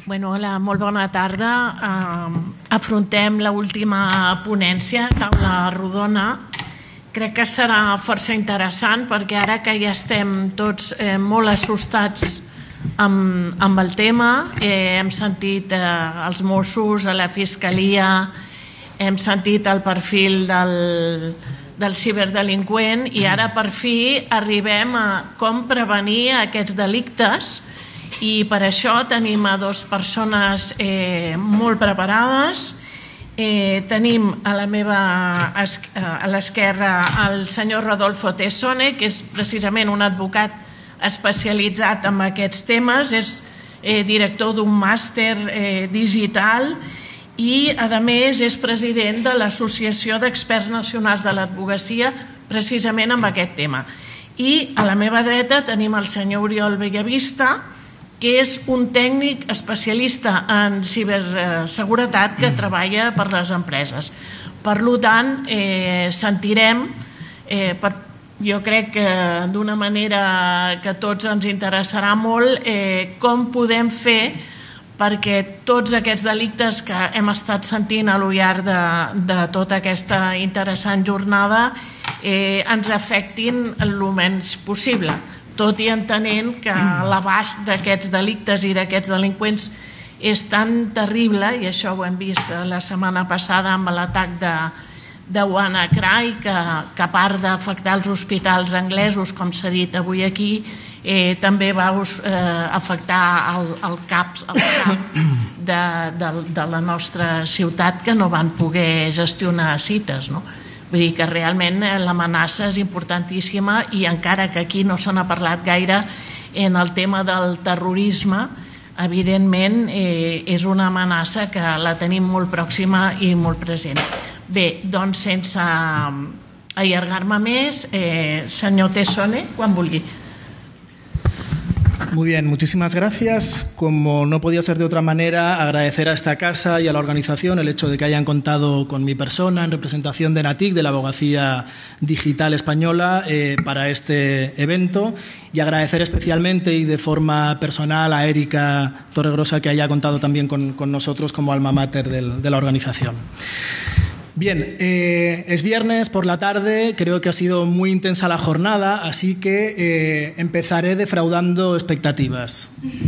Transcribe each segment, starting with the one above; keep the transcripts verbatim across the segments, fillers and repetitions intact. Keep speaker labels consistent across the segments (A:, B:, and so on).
A: Bueno, hola, molt bona tarda. Uh, afrontem l'última ponència, taula rodona. Crec que serà força interessant perquè ara que ja estem tots eh, molt assustats amb, amb el tema, eh, hem sentit eh, els Mossos, a la Fiscalia, hem sentit el perfil del, del ciberdelinqüent i ara per fi arribem a com prevenir aquests delictes. I per això tenim a dues persones eh, molt preparades. Eh, tenim a la meva a l'esquerra el senyor Rodolfo Tessone, que és precisament un advocat especialitzat en aquests temes, és eh, director d'un màster eh, digital i, a més, és president de l'Associació d'Experts Nacionals de l'Advocacia precisament amb aquest tema. I a la meva dreta tenim el senyor Oriol Bellavista, que és un tècnic especialista en ciberseguretat que treballa per les empreses. Per tant, eh, sentirem, eh, per, jo crec que d'una manera que a tots ens interessarà molt, eh, com podem fer perquè tots aquests delictes que hem estat sentint a lo llarg de, de tota aquesta interessant jornada eh, ens afectin el menys possible. Tot i entenent que l'abast d'aquests delictes i d'aquests delinqüents és tan terrible, i això ho hem vist la setmana passada amb l'atac de, de WannaCry, que, que a part d'afectar els hospitals anglesos, com s'ha dit avui aquí, eh, també va eh, afectar el, el CAP, el CAP de, de, de la nostra ciutat, que no van poder gestionar cites, no? Vull dir que realment l'amenaça és importantíssima i encara que aquí no se n'ha parlat gaire en el tema del terrorisme, evidentment eh, és una amenaça que la tenim molt pròxima i molt present. Bé, doncs sense allargar-me més, eh, senyor Tessone, quan vulgui.
B: Muy bien, muchísimas gracias. Como no podía ser de otra manera, agradecer a esta casa y a la organización el hecho de que hayan contado con mi persona en representación de NATIC, de la Abogacía Digital Española, eh, para este evento, y agradecer especialmente y de forma personal a Erika Torregrosa, que haya contado también con, con nosotros como alma mater del, de la organización. Bien, eh, es viernes por la tarde, creo que ha sido muy intensa la jornada, así que eh, empezaré defraudando expectativas.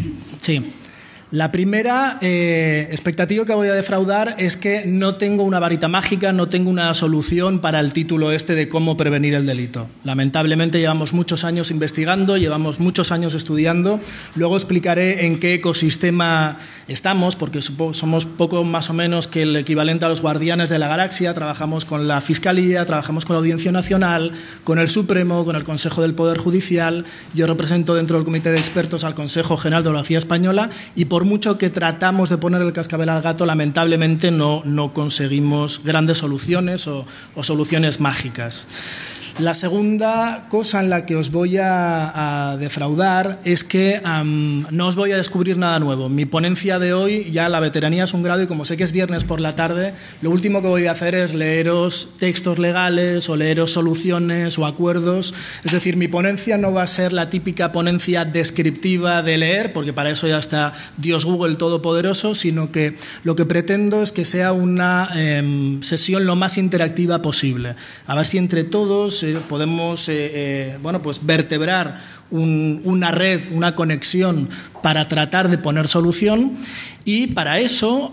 B: Sí. La primera eh, expectativa que voy a defraudar es que no tengo una varita mágica, no tengo una solución para el título este de cómo prevenir el delito. Lamentablemente llevamos muchos años investigando, llevamos muchos años estudiando. Luego explicaré en qué ecosistema estamos, porque somos poco más o menos que el equivalente a los guardianes de la galaxia. Trabajamos con la Fiscalía, trabajamos con la Audiencia Nacional, con el Supremo, con el Consejo del Poder Judicial. Yo represento dentro del Comité de Expertos al Consejo General de Abogacía Española y por mucho que tratamos de poner el cascabel al gato, lamentablemente no, no conseguimos grandes soluciones o, o soluciones mágicas. La segunda cosa en la que os voy a, a defraudar es que um, no os voy a descubrir nada nuevo. Mi ponencia de hoy, ya la veteranía es un grado y como sé que es viernes por la tarde, lo último que voy a hacer es leeros textos legales o leeros soluciones o acuerdos. Es decir, mi ponencia no va a ser la típica ponencia descriptiva de leer, porque para eso ya está Dios Google Todopoderoso, sino que lo que pretendo es que sea una eh, sesión lo más interactiva posible. A ver si entre todos podemos eh, eh, bueno, pues vertebrar un, una red, una conexión para tratar de poner solución. Y para eso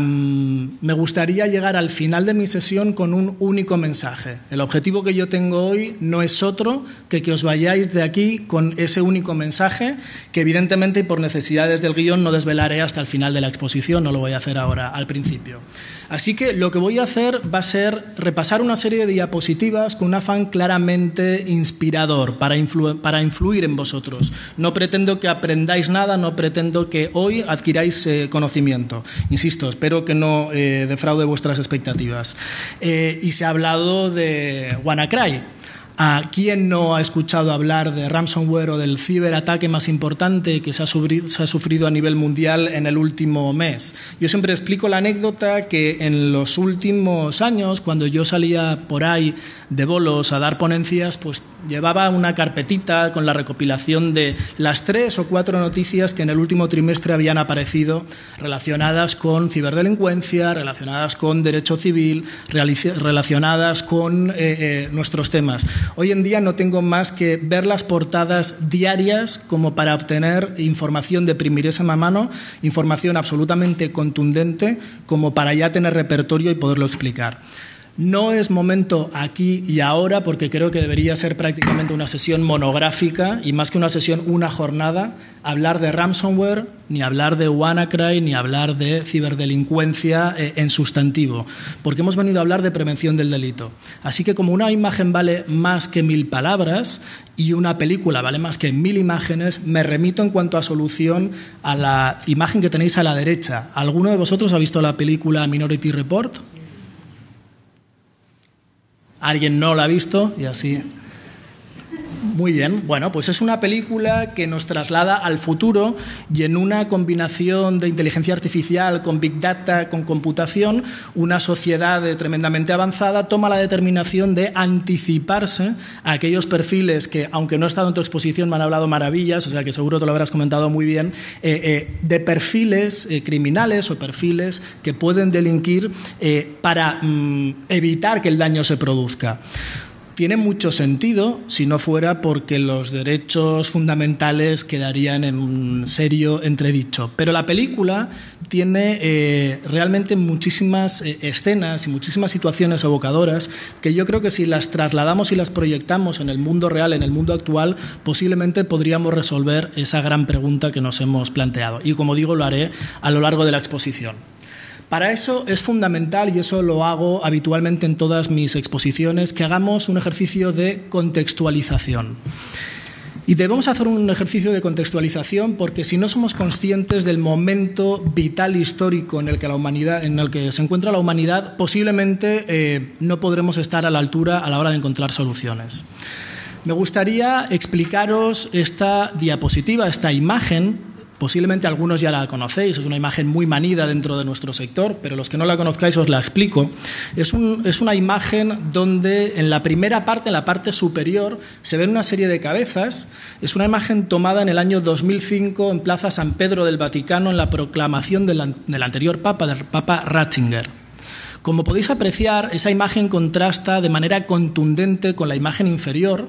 B: um, me gustaría llegar al final de mi sesión con un único mensaje. El objetivo que yo tengo hoy no es otro que que os vayáis de aquí con ese único mensaje, que evidentemente y por necesidades del guión no desvelaré hasta el final de la exposición, no lo voy a hacer ahora al principio. Así que lo que voy a hacer va a ser repasar una serie de diapositivas con un afán claramente inspirador para, influ para influir en vosotros. No pretendo que aprendáis nada, no pretendo que hoy adquiráis eh, conocimiento. Insisto, espero que no eh, defraude vuestras expectativas. Eh, y se ha hablado de WannaCry. ¿A quién no ha escuchado hablar de ransomware o del ciberataque más importante que se ha, se ha sufrido a nivel mundial en el último mes? Yo siempre explico la anécdota que en los últimos años, cuando yo salía por ahí de bolos a dar ponencias, pues llevaba una carpetita con la recopilación de las tres o cuatro noticias que en el último trimestre habían aparecido relacionadas con ciberdelincuencia, relacionadas con derecho civil, relacionadas con eh, eh, nuestros temas. Hoy en día no tengo más que ver las portadas diarias como para obtener información de primerísima mano, información absolutamente contundente como para ya tener repertorio y poderlo explicar. No es momento aquí y ahora porque creo que debería ser prácticamente una sesión monográfica y más que una sesión, una jornada, hablar de ransomware, ni hablar de WannaCry, ni hablar de ciberdelincuencia eh, en sustantivo, porque hemos venido a hablar de prevención del delito. Así que como una imagen vale más que mil palabras y una película vale más que mil imágenes, me remito en cuanto a solución a la imagen que tenéis a la derecha. ¿Alguno de vosotros ha visto la película Minority Report? ¿Alguien no la ha visto? Y así. Muy bien. Bueno, pues es una película que nos traslada al futuro y en una combinación de inteligencia artificial con Big Data, con computación, una sociedad tremendamente avanzada toma la determinación de anticiparse a aquellos perfiles que, aunque no he estado en tu exposición, me han hablado maravillas, o sea que seguro te lo habrás comentado muy bien, eh, eh, de perfiles eh, criminales o perfiles que pueden delinquir eh, para mm, evitar que el daño se produzca. Tiene mucho sentido si no fuera porque los derechos fundamentales quedarían en un serio entredicho. Pero la película tiene eh, realmente muchísimas eh, escenas y muchísimas situaciones evocadoras que yo creo que si las trasladamos y las proyectamos en el mundo real, en el mundo actual, posiblemente podríamos resolver esa gran pregunta que nos hemos planteado. Y como digo, lo haré a lo largo de la exposición. Para eso es fundamental, y eso lo hago habitualmente en todas mis exposiciones, que hagamos un ejercicio de contextualización. Y debemos hacer un ejercicio de contextualización porque si no somos conscientes del momento vital histórico en el que, la humanidad, en el que se encuentra la humanidad, posiblemente eh, no podremos estar a la altura a la hora de encontrar soluciones. Me gustaría explicaros esta diapositiva, esta imagen. Posiblemente algunos ya la conocéis, es una imagen muy manida dentro de nuestro sector, pero los que no la conozcáis os la explico. Es, un, es una imagen donde en la primera parte, en la parte superior, se ven una serie de cabezas. Es una imagen tomada en el año dos mil cinco en Plaza San Pedro del Vaticano en la proclamación del, del anterior Papa, del Papa Ratzinger. Como podéis apreciar, esa imagen contrasta de manera contundente con la imagen inferior.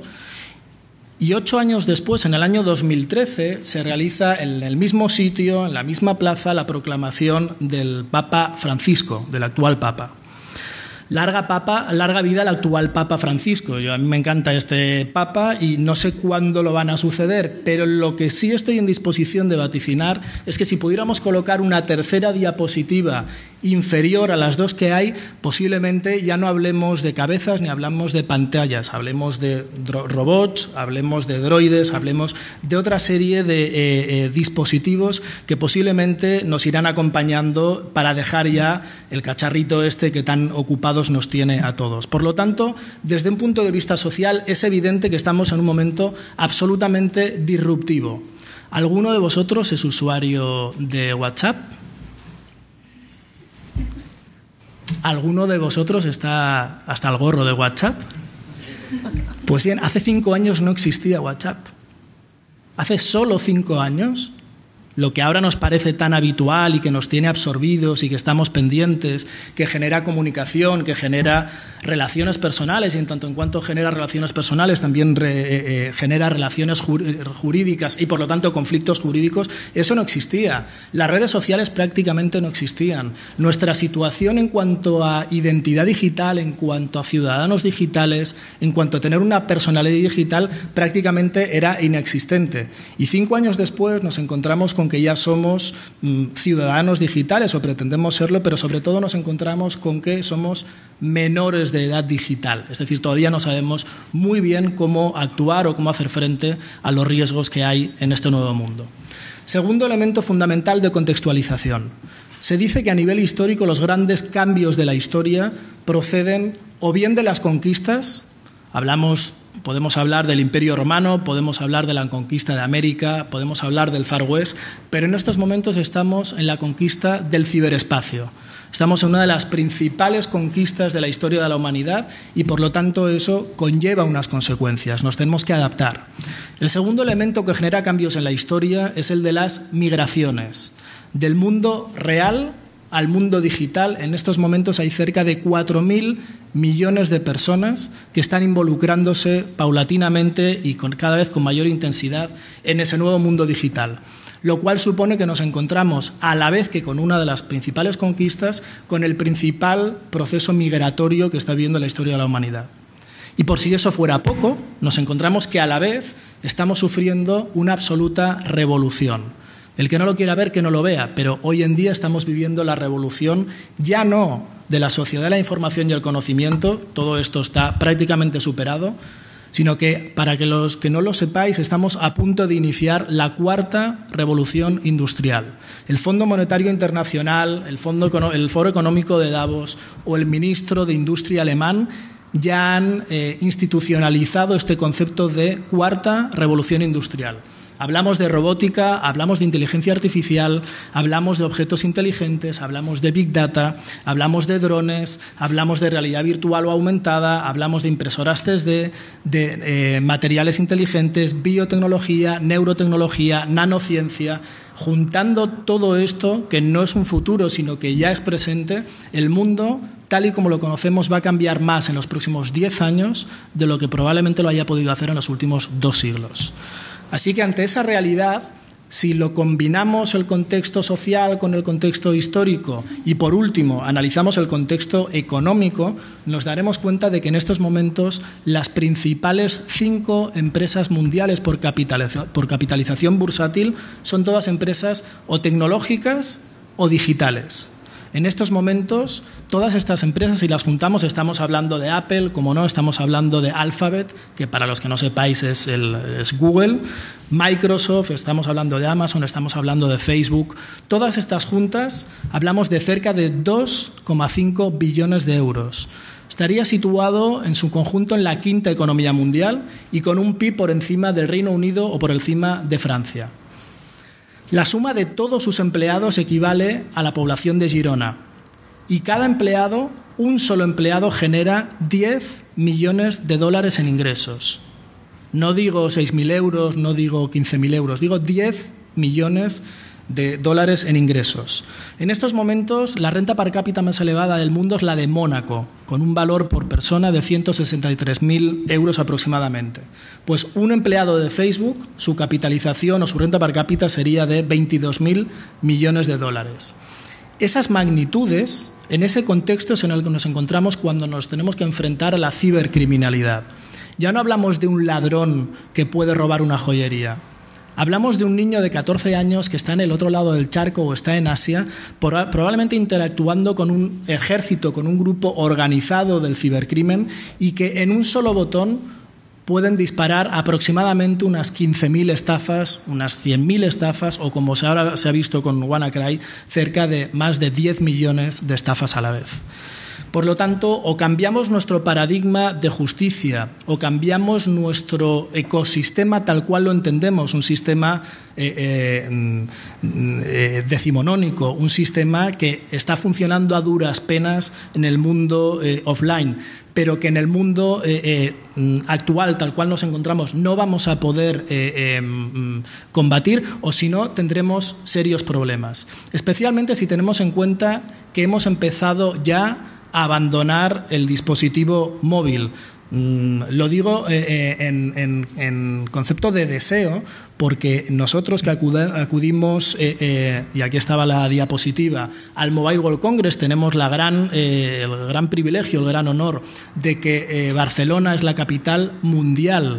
B: Y ocho años después, en el año dos mil trece, se realiza en el mismo sitio, en la misma plaza, la proclamación del Papa Francisco, del actual Papa. Larga, papa, larga vida al actual Papa Francisco. Yo, a mí me encanta este Papa y no sé cuándo lo van a suceder, pero lo que sí estoy en disposición de vaticinar es que si pudiéramos colocar una tercera diapositiva inferior a las dos que hay, posiblemente ya no hablemos de cabezas ni hablamos de pantallas, hablemos de robots, hablemos de droides, hablemos de otra serie de eh, eh, dispositivos que posiblemente nos irán acompañando para dejar ya el cacharrito este que tan ocupado nos tiene a todos. Por lo tanto, desde un punto de vista social, es evidente que estamos en un momento absolutamente disruptivo. ¿Alguno de vosotros es usuario de WhatsApp? ¿Alguno de vosotros está hasta el gorro de WhatsApp? Pues bien, hace cinco años no existía WhatsApp. Hace solo cinco años, lo que ahora nos parece tan habitual y que nos tiene absorbidos y que estamos pendientes, que genera comunicación, que genera relaciones personales y en tanto en cuanto genera relaciones personales también re, eh, genera relaciones jurídicas y por lo tanto conflictos jurídicos, eso no existía. Las redes sociales prácticamente no existían. Nuestra situación en cuanto a identidad digital, en cuanto a ciudadanos digitales, en cuanto a tener una personalidad digital prácticamente era inexistente. Y cinco años después nos encontramos con que ya somos mm, ciudadanos digitales o pretendemos serlo, pero sobre todo nos encontramos con que somos menores de edad digital. Es decir, todavía no sabemos muy bien cómo actuar o cómo hacer frente a los riesgos que hay en este nuevo mundo. Segundo elemento fundamental de contextualización. Se dice que a nivel histórico los grandes cambios de la historia proceden o bien de las conquistas, hablamos podemos hablar del Imperio Romano, podemos hablar de la conquista de América, podemos hablar del Far West, pero en estos momentos estamos en la conquista del ciberespacio. Estamos en una de las principales conquistas de la historia de la humanidad y, por lo tanto, eso conlleva unas consecuencias. Nos tenemos que adaptar. El segundo elemento que genera cambios en la historia es el de las migraciones. Del mundo real al mundo digital, en estos momentos hay cerca de cuatro mil millones de personas que están involucrándose paulatinamente y con, cada vez con mayor intensidad en ese nuevo mundo digital, lo cual supone que nos encontramos, a la vez que con una de las principales conquistas, con el principal proceso migratorio que está viviendo la historia de la humanidad. Y por si eso fuera poco, nos encontramos que a la vez estamos sufriendo una absoluta revolución. El que no lo quiera ver, que no lo vea, pero hoy en día estamos viviendo la revolución ya no de la sociedad de la información y el conocimiento, todo esto está prácticamente superado, sino que, para que los que no lo sepáis, estamos a punto de iniciar la cuarta revolución industrial. El Fondo Monetario Internacional, el, Fondo, el Foro Económico de Davos o el ministro de Industria alemán ya han eh, institucionalizado este concepto de cuarta revolución industrial. Hablamos de robótica, hablamos de inteligencia artificial, hablamos de objetos inteligentes, hablamos de Big Data, hablamos de drones, hablamos de realidad virtual o aumentada, hablamos de impresoras tres D, de eh, materiales inteligentes, biotecnología, neurotecnología, nanociencia. Juntando todo esto, que no es un futuro, sino que ya es presente, el mundo, tal y como lo conocemos, va a cambiar más en los próximos diez años de lo que probablemente lo haya podido hacer en los últimos dos siglos. Así que ante esa realidad, si lo combinamos el contexto social con el contexto histórico y, por último, analizamos el contexto económico, nos daremos cuenta de que en estos momentos las principales cinco empresas mundiales por capitalización, por capitalización bursátil son todas empresas o tecnológicas o digitales. En estos momentos, todas estas empresas, si las juntamos, estamos hablando de Apple, como no, estamos hablando de Alphabet, que para los que no sepáis es, el, es Google, Microsoft, estamos hablando de Amazon, estamos hablando de Facebook. Todas estas juntas hablamos de cerca de dos coma cinco billones de euros. Estaría situado en su conjunto en la quinta economía mundial y con un P I B por encima del Reino Unido o por encima de Francia. La suma de todos sus empleados equivale a la población de Girona y cada empleado, un solo empleado, genera diez millones de dólares en ingresos. No digo seis mil euros, no digo quince mil euros, digo diez millones de dólares en ingresos. En estos momentos, la renta per cápita más elevada del mundo es la de Mónaco, con un valor por persona de ciento sesenta y tres mil euros aproximadamente. Pues un empleado de Facebook, su capitalización o su renta per cápita sería de veintidós mil millones de dólares. Esas magnitudes, en ese contexto es en el que nos encontramos cuando nos tenemos que enfrentar a la cibercriminalidad. Ya no hablamos de un ladrón que puede robar una joyería. Hablamos de un niño de catorce años que está en el otro lado del charco o está en Asia, probablemente interactuando con un ejército, con un grupo organizado del cibercrimen y que en un solo botón pueden disparar aproximadamente unas quince mil estafas, unas cien mil estafas o, como ahora se ha visto con WannaCry, cerca de más de diez millones de estafas a la vez. Por lo tanto, o cambiamos nuestro paradigma de justicia o cambiamos nuestro ecosistema tal cual lo entendemos, un sistema eh, eh, eh, decimonónico, un sistema que está funcionando a duras penas en el mundo eh, offline, pero que en el mundo eh, eh, actual, tal cual nos encontramos, no vamos a poder eh, eh, combatir, o si no, tendremos serios problemas. Especialmente si tenemos en cuenta que hemos empezado ya a abandonar el dispositivo móvil. Mm, lo digo eh, en, en, en concepto de deseo, porque nosotros que acuda, acudimos, eh, eh, y aquí estaba la diapositiva, al Mobile World Congress, tenemos la gran, eh, el gran privilegio, el gran honor de que eh, Barcelona es la capital mundial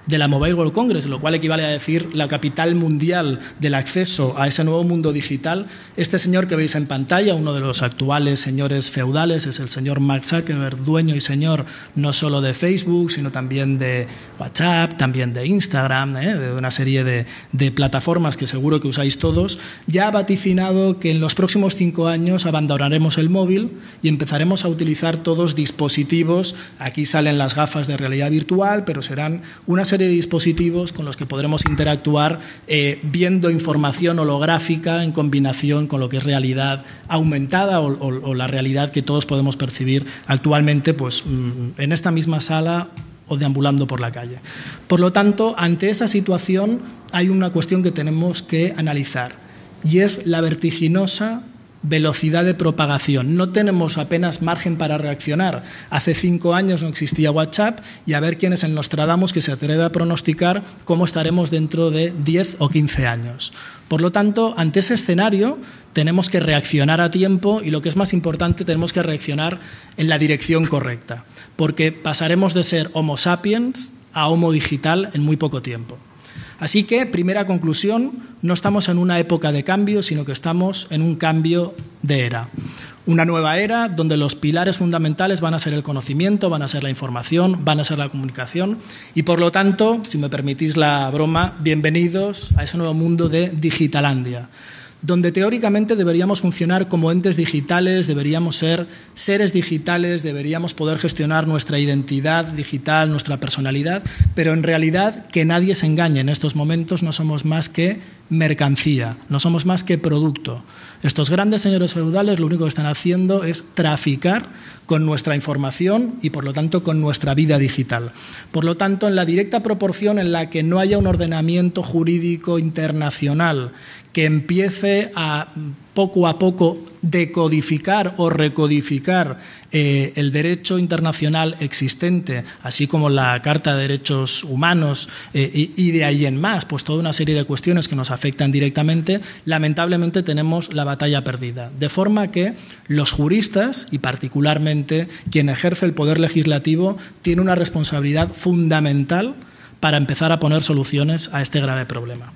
B: de la Mobile World Congress, lo cual equivale a decir la capital mundial del acceso a ese nuevo mundo digital. Este señor que veis en pantalla, uno de los actuales señores feudales, es el señor Mark Zuckerberg, dueño y señor no solo de Facebook, sino también de WhatsApp, también de Instagram, ¿eh? de una serie de, de plataformas que seguro que usáis todos. Ya ha vaticinado que en los próximos cinco años abandonaremos el móvil y empezaremos a utilizar todos dispositivos. Aquí salen las gafas de realidad virtual, pero serán una serie de dispositivos con los que podremos interactuar eh, viendo información holográfica en combinación con lo que es realidad aumentada o, o, o la realidad que todos podemos percibir actualmente pues, en esta misma sala o deambulando por la calle. Por lo tanto, ante esa situación hay una cuestión que tenemos que analizar y es la vertiginosa velocidad de propagación. No tenemos apenas margen para reaccionar. Hace cinco años no existía WhatsApp y a ver quién es el Nostradamus que se atreve a pronosticar cómo estaremos dentro de diez o quince años. Por lo tanto, ante ese escenario tenemos que reaccionar a tiempo y, lo que es más importante, tenemos que reaccionar en la dirección correcta, porque pasaremos de ser Homo sapiens a Homo digital en muy poco tiempo. Así que, primera conclusión, no estamos en una época de cambio, sino que estamos en un cambio de era. Una nueva era donde los pilares fundamentales van a ser el conocimiento, van a ser la información, van a ser la comunicación y, por lo tanto, si me permitís la broma, bienvenidos a ese nuevo mundo de Digitalandia, donde teóricamente deberíamos funcionar como entes digitales, deberíamos ser seres digitales, deberíamos poder gestionar nuestra identidad digital, nuestra personalidad, pero en realidad, que nadie se engañe, en estos momentos no somos más que mercancía, no somos más que producto. Estos grandes señores feudales lo único que están haciendo es traficar con nuestra información y, por lo tanto, con nuestra vida digital. Por lo tanto, en la directa proporción en la que no haya un ordenamiento jurídico internacional que empiece a poco a poco decodificar o recodificar eh, el derecho internacional existente, así como la Carta de Derechos Humanos eh, y, y de ahí en más, pues toda una serie de cuestiones que nos afectan directamente, lamentablemente tenemos la batalla perdida. De forma que los juristas, y particularmente quien ejerce el poder legislativo, tiene una responsabilidad fundamental para empezar a poner soluciones a este grave problema.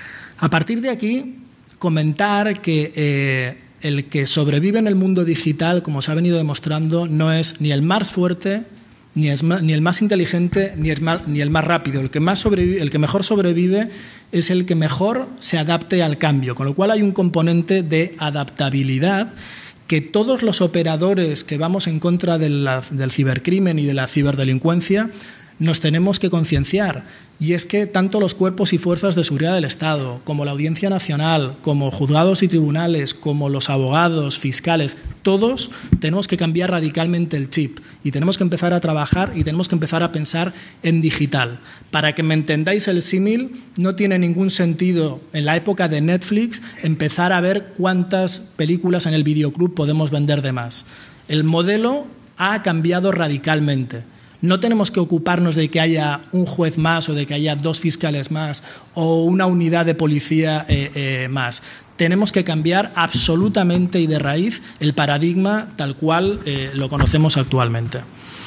B: A partir de aquí, comentar que eh, el que sobrevive en el mundo digital, como se ha venido demostrando, no es ni el más fuerte, ni, es más, ni el más inteligente, ni el más, ni el más rápido. El que, más sobrevive, el que mejor sobrevive es el que mejor se adapte al cambio, con lo cual hay un componente de adaptabilidad que todos los operadores que vamos en contra de la, del cibercrimen y de la ciberdelincuencia nos tenemos que concienciar, y es que tanto los cuerpos y fuerzas de seguridad del Estado, como la Audiencia Nacional, como juzgados y tribunales, como los abogados, fiscales, todos tenemos que cambiar radicalmente el chip y tenemos que empezar a trabajar y tenemos que empezar a pensar en digital. Para que me entendáis el símil, no tiene ningún sentido en la época de Netflix empezar a ver cuántas películas en el videoclub podemos vender de más. El modelo ha cambiado radicalmente. No tenemos que ocuparnos de que haya un juez más o de que haya dos fiscales más o una unidad de policía eh, eh, más. Tenemos que cambiar absolutamente y de raíz el paradigma tal cual eh, lo conocemos actualmente.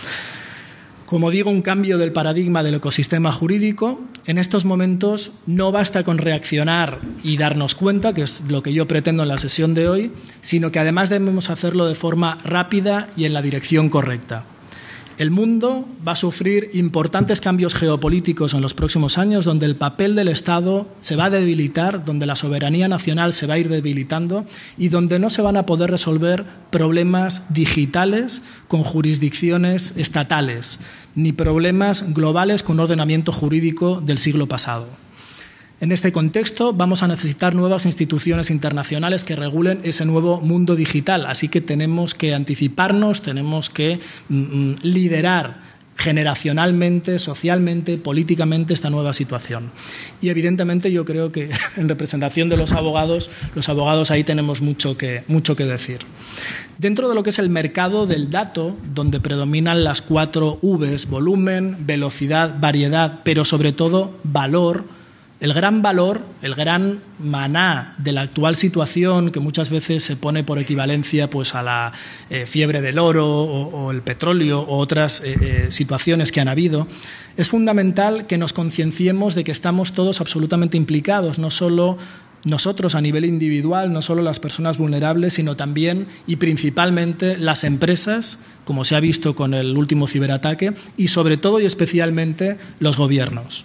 B: Como digo, un cambio del paradigma del ecosistema jurídico. En estos momentos no basta con reaccionar y darnos cuenta, que es lo que yo pretendo en la sesión de hoy, sino que además debemos hacerlo de forma rápida y en la dirección correcta. El mundo va a sufrir importantes cambios geopolíticos en los próximos años, donde el papel del Estado se va a debilitar, donde la soberanía nacional se va a ir debilitando y donde no se van a poder resolver problemas digitales con jurisdicciones estatales, ni problemas globales con ordenamiento jurídico del siglo pasado. En este contexto vamos a necesitar nuevas instituciones internacionales que regulen ese nuevo mundo digital, así que tenemos que anticiparnos, tenemos que mm, liderar generacionalmente, socialmente, políticamente esta nueva situación. Y evidentemente yo creo que en representación de los abogados, los abogados ahí tenemos mucho que, mucho que decir. Dentro de lo que es el mercado del dato, donde predominan las cuatro Vs, volumen, velocidad, variedad, pero sobre todo valor, El gran valor, el gran maná de la actual situación, que muchas veces se pone por equivalencia pues, a la eh, fiebre del oro o, o el petróleo o otras eh, eh, situaciones que han habido, es fundamental que nos concienciemos de que estamos todos absolutamente implicados, no solo nosotros a nivel individual, no solo las personas vulnerables, sino también y principalmente las empresas, como se ha visto con el último ciberataque, y sobre todo y especialmente los gobiernos.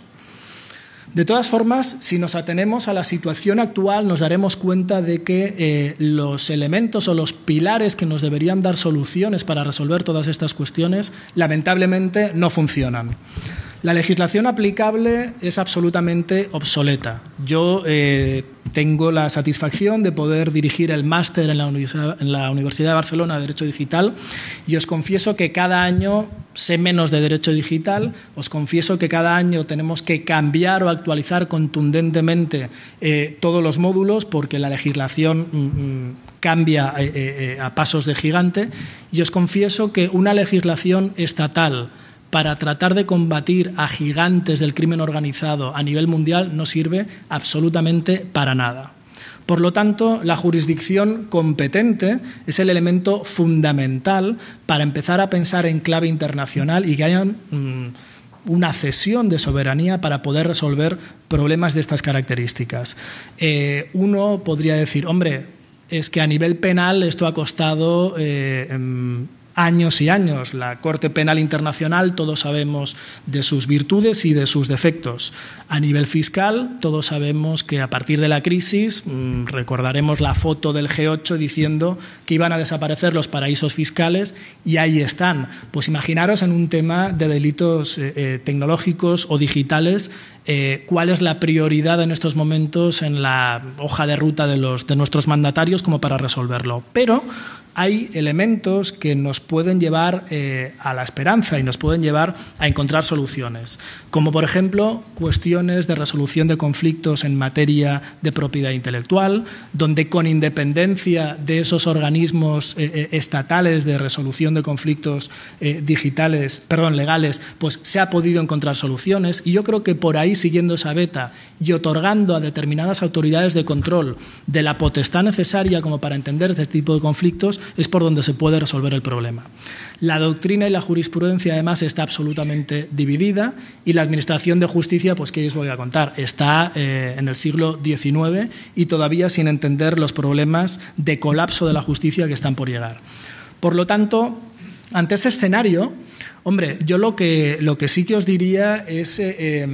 B: De todas formas, si nos atenemos a la situación actual, nos daremos cuenta de que eh, los elementos o los pilares que nos deberían dar soluciones para resolver todas estas cuestiones, lamentablemente no funcionan. La legislación aplicable es absolutamente obsoleta. Yo eh, tengo la satisfacción de poder dirigir el máster en la Universidad, en la Universidad de Barcelona de Derecho Digital y os confieso que cada año sé menos de Derecho Digital, os confieso que cada año tenemos que cambiar o actualizar contundentemente eh, todos los módulos porque la legislación mm, cambia eh, eh, a pasos de gigante y os confieso que una legislación estatal para tratar de combatir a gigantes del crimen organizado a nivel mundial no sirve absolutamente para nada. Por lo tanto, la jurisdicción competente es el elemento fundamental para empezar a pensar en clave internacional y que haya mmm, una cesión de soberanía para poder resolver problemas de estas características. Eh, uno podría decir, hombre, es que a nivel penal esto ha costado Eh, eh, años y años. La Corte Penal Internacional, todos sabemos de sus virtudes y de sus defectos. A nivel fiscal, todos sabemos que a partir de la crisis, mmm, recordaremos la foto del G ocho diciendo que iban a desaparecer los paraísos fiscales y ahí están. Pues imaginaros en un tema de delitos eh, eh, tecnológicos o digitales, eh, cuál es la prioridad en estos momentos en la hoja de ruta de, los, de nuestros mandatarios como para resolverlo. Pero hay elementos que nos pueden llevar eh, a la esperanza y nos pueden llevar a encontrar soluciones, como por ejemplo cuestiones de resolución de conflictos en materia de propiedad intelectual, donde con independencia de esos organismos eh, estatales de resolución de conflictos eh, digitales, perdón, legales, pues se ha podido encontrar soluciones y yo creo que por ahí, siguiendo esa veta y otorgando a determinadas autoridades de control de la potestad necesaria como para entender este tipo de conflictos, es por donde se puede resolver el problema. La doctrina y la jurisprudencia, además, está absolutamente dividida y la Administración de Justicia, pues, ¿qué os voy a contar? Está eh, en el siglo diecinueve y todavía sin entender los problemas de colapso de la justicia que están por llegar. Por lo tanto, ante ese escenario, hombre, yo lo que, lo que sí que os diría es eh, eh,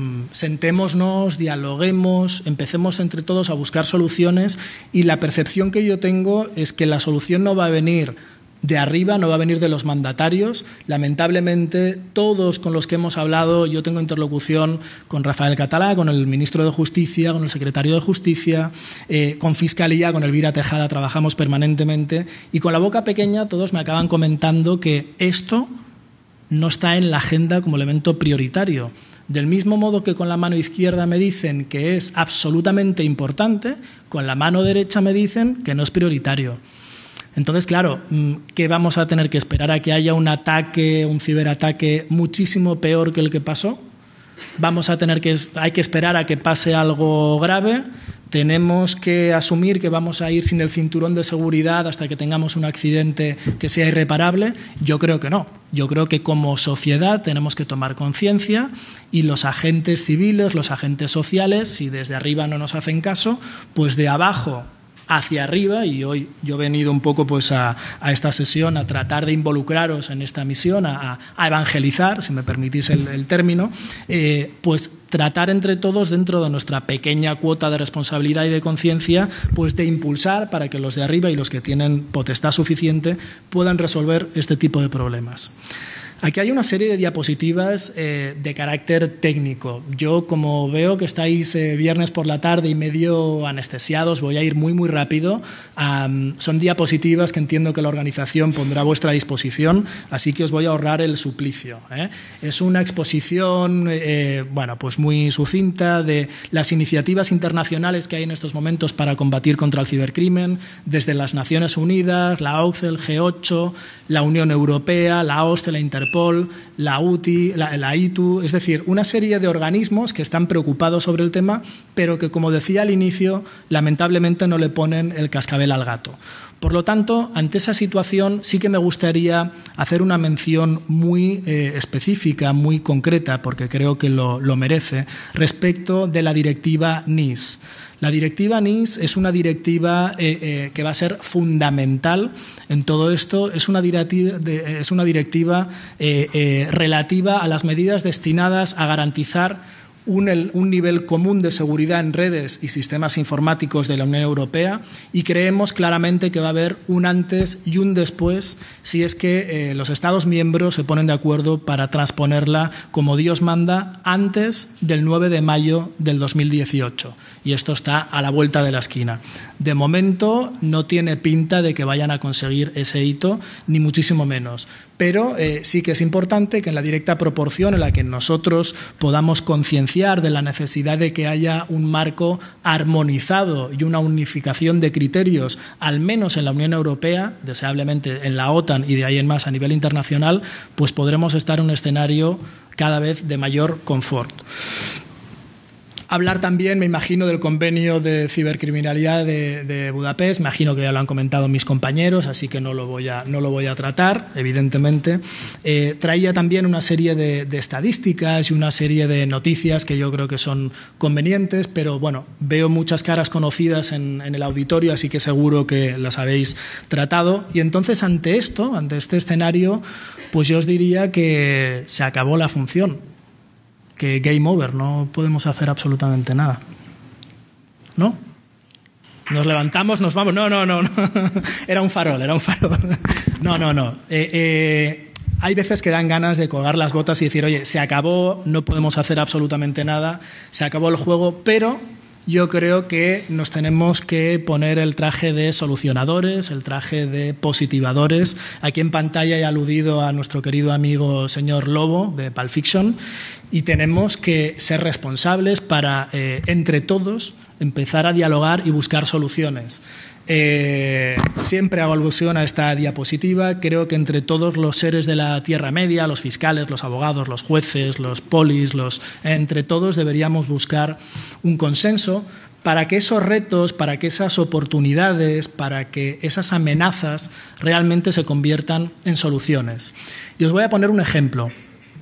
B: sentémonos, dialoguemos, empecemos entre todos a buscar soluciones y la percepción que yo tengo es que la solución no va a venir de arriba, no va a venir de los mandatarios. Lamentablemente, todos con los que hemos hablado, yo tengo interlocución con Rafael Catalá, con el ministro de Justicia, con el secretario de Justicia, eh, con Fiscalía, con Elvira Tejada, trabajamos permanentemente y con la boca pequeña todos me acaban comentando que esto no está en la agenda como elemento prioritario. Del mismo modo que con la mano izquierda me dicen que es absolutamente importante, con la mano derecha me dicen que no es prioritario. Entonces, claro, ¿qué vamos a tener que esperar? ¿A que haya un ataque, un ciberataque muchísimo peor que el que pasó? ¿Vamos a tener que, hay que esperar a que pase algo grave? ¿Tenemos que asumir que vamos a ir sin el cinturón de seguridad hasta que tengamos un accidente que sea irreparable? Yo creo que no. Yo creo que como sociedad tenemos que tomar conciencia y los agentes civiles, los agentes sociales, si desde arriba no nos hacen caso, pues de abajo hacia arriba, y hoy yo he venido un poco pues a, a esta sesión a tratar de involucraros en esta misión, a, a evangelizar, si me permitís el, el término, eh, pues tratar entre todos, dentro de nuestra pequeña cuota de responsabilidad y de conciencia, pues de impulsar para que los de arriba y los que tienen potestad suficiente puedan resolver este tipo de problemas. Aquí hay una serie de diapositivas eh, de carácter técnico. Yo, como veo que estáis eh, viernes por la tarde y medio anestesiados, voy a ir muy, muy rápido. Um, son diapositivas que entiendo que la organización pondrá a vuestra disposición, así que os voy a ahorrar el suplicio, ¿eh? Es una exposición eh, bueno, pues muy sucinta de las iniciativas internacionales que hay en estos momentos para combatir contra el cibercrimen, desde las Naciones Unidas, la O C D E, el G ocho, la Unión Europea, la OSCE, la Interpol, Interpol, la U T I, la, la I T U, es decir, una serie de organismos que están preocupados sobre el tema, pero que, como decía al inicio, lamentablemente no le ponen el cascabel al gato. Por lo tanto, ante esa situación sí que me gustaría hacer una mención muy eh, específica, muy concreta, porque creo que lo, lo merece, respecto de la directiva N I S. La directiva N I S es una directiva eh, eh, que va a ser fundamental en todo esto. Es una directiva, de, es una directiva eh, eh, relativa a las medidas destinadas a garantizar Un, el, un nivel común de seguridad en redes y sistemas informáticos de la Unión Europea, y creemos claramente que va a haber un antes y un después si es que eh, los Estados miembros se ponen de acuerdo para transponerla como Dios manda antes del nueve de mayo del dos mil dieciocho. Y esto está a la vuelta de la esquina. De momento no tiene pinta de que vayan a conseguir ese hito, ni muchísimo menos. Pero eh, sí que es importante que en la directa proporción en la que nosotros podamos concienciar de la necesidad de que haya un marco armonizado y una unificación de criterios, al menos en la Unión Europea, deseablemente en la OTAN y de ahí en más a nivel internacional, pues podremos estar en un escenario cada vez de mayor confort. Hablar también, me imagino, del convenio de cibercriminalidad de, de Budapest. Me imagino que ya lo han comentado mis compañeros, así que no lo voy a, no lo voy a tratar, evidentemente. Eh, traía también una serie de, de estadísticas y una serie de noticias que yo creo que son convenientes, pero bueno, veo muchas caras conocidas en, en el auditorio, así que seguro que las habéis tratado. Y entonces, ante esto, ante este escenario, pues yo os diría que se acabó la función. Que game over, no podemos hacer absolutamente nada. ¿No? Nos levantamos, nos vamos. No, no, no. no. Era un farol, era un farol. No, no, no. Eh, eh, hay veces que dan ganas de colgar las botas y decir, oye, se acabó, no podemos hacer absolutamente nada, se acabó el juego, pero yo creo que nos tenemos que poner el traje de solucionadores, el traje de positivadores. Aquí en pantalla he aludido a nuestro querido amigo señor Lobo de Pulp Fiction, y tenemos que ser responsables para, eh, entre todos, empezar a dialogar y buscar soluciones. Eh, siempre hago alusión a esta diapositiva. Creo que entre todos los seres de la Tierra Media, los fiscales, los abogados, los jueces, los polis, los, entre todos deberíamos buscar un consenso para que esos retos, para que esas oportunidades, para que esas amenazas realmente se conviertan en soluciones. Y os voy a poner un ejemplo.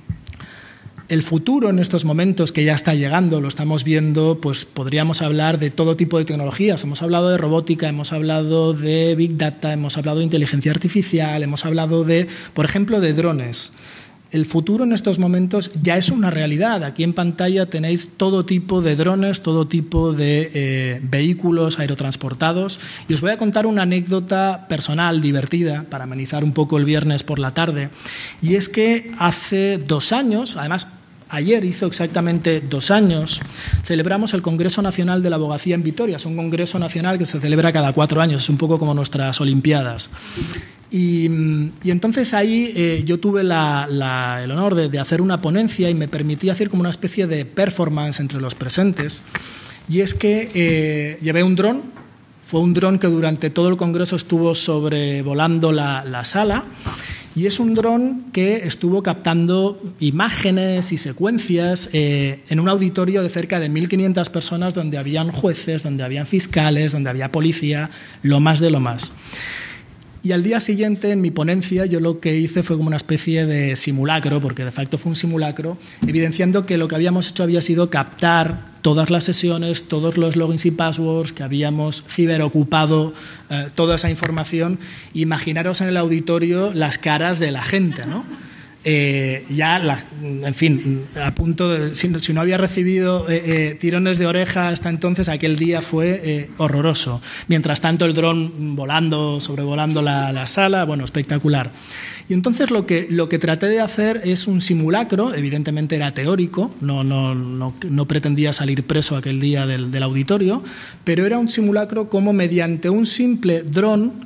B: El futuro en estos momentos que ya está llegando, lo estamos viendo, pues podríamos hablar de todo tipo de tecnologías. Hemos hablado de robótica, hemos hablado de Big Data, hemos hablado de inteligencia artificial, hemos hablado de, por ejemplo, de drones. El futuro en estos momentos ya es una realidad. Aquí en pantalla tenéis todo tipo de drones, todo tipo de eh, vehículos aerotransportados. Y os voy a contar una anécdota personal, divertida, para amenizar un poco el viernes por la tarde. Y es que hace dos años, además, ayer hizo exactamente dos años, celebramos el Congreso Nacional de la Abogacía en Vitoria. Es un congreso nacional que se celebra cada cuatro años, es un poco como nuestras Olimpiadas. Y, y entonces ahí eh, yo tuve la, la, el honor de, de hacer una ponencia y me permití hacer como una especie de performance entre los presentes. Y es que eh, llevé un dron, fue un dron que durante todo el congreso estuvo sobrevolando la, la sala. Y es un dron que estuvo captando imágenes y secuencias eh, en un auditorio de cerca de mil quinientas personas donde habían jueces, donde habían fiscales, donde había policía, lo más de lo más. Y al día siguiente, en mi ponencia, yo lo que hice fue como una especie de simulacro, porque de facto fue un simulacro, evidenciando que lo que habíamos hecho había sido captar todas las sesiones, todos los logins y passwords, que habíamos ciberocupado eh, toda esa información. Imaginaros en el auditorio las caras de la gente, ¿no? Eh, ya, la, en fin, a punto de, si, si no había recibido eh, eh, tirones de oreja hasta entonces, aquel día fue eh, horroroso. Mientras tanto, el dron volando, sobrevolando la, la sala, bueno, espectacular. Y entonces lo que, lo que traté de hacer es un simulacro, evidentemente era teórico, no, no, no, no pretendía salir preso aquel día del, del auditorio, pero era un simulacro como mediante un simple dron,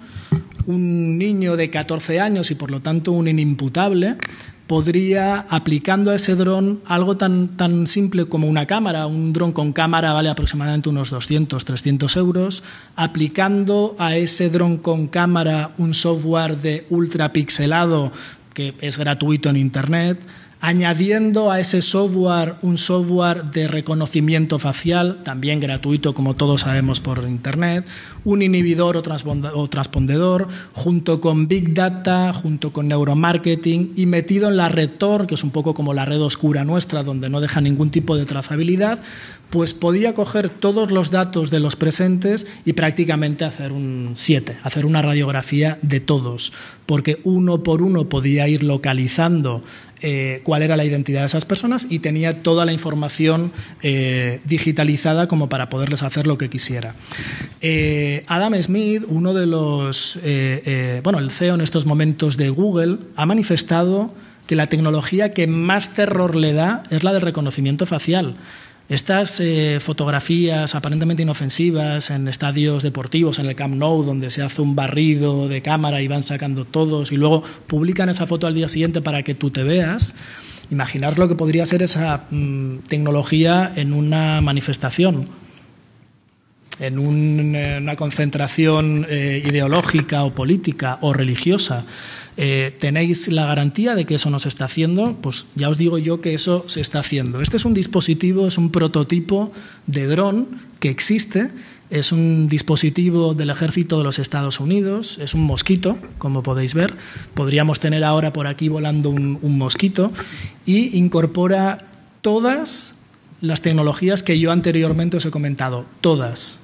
B: un niño de catorce años y por lo tanto un inimputable podría, aplicando a ese dron algo tan, tan simple como una cámara, un dron con cámara vale aproximadamente unos doscientos, trescientos euros, aplicando a ese dron con cámara un software de ultrapixelado que es gratuito en Internet, añadiendo a ese software un software de reconocimiento facial, también gratuito como todos sabemos por Internet, un inhibidor o transpondedor, junto con Big Data, junto con neuromarketing y metido en la red Tor, que es un poco como la red oscura nuestra, donde no deja ningún tipo de trazabilidad, pues podía coger todos los datos de los presentes y prácticamente hacer un siete, hacer una radiografía de todos, porque uno por uno podía ir localizando Eh, cuál era la identidad de esas personas y tenía toda la información eh, digitalizada como para poderles hacer lo que quisiera. Eh, Adam Smith, uno de los, eh, eh, bueno, el C E O en estos momentos de Google, ha manifestado que la tecnología que más terror le da es la del reconocimiento facial. Estas eh, fotografías aparentemente inofensivas en estadios deportivos, en el Camp Nou, donde se hace un barrido de cámara y van sacando todos y luego publican esa foto al día siguiente para que tú te veas, imaginar lo que podría ser esa mmm, tecnología en una manifestación, en un, una concentración eh, ideológica o política o religiosa. Eh, ¿Tenéis la garantía de que eso no se está haciendo? Pues ya os digo yo que eso se está haciendo. Este es un dispositivo, es un prototipo de dron que existe, es un dispositivo del ejército de los Estados Unidos, es un mosquito, como podéis ver. Podríamos tener ahora por aquí volando un, un mosquito y incorpora todas las tecnologías que yo anteriormente os he comentado, todas.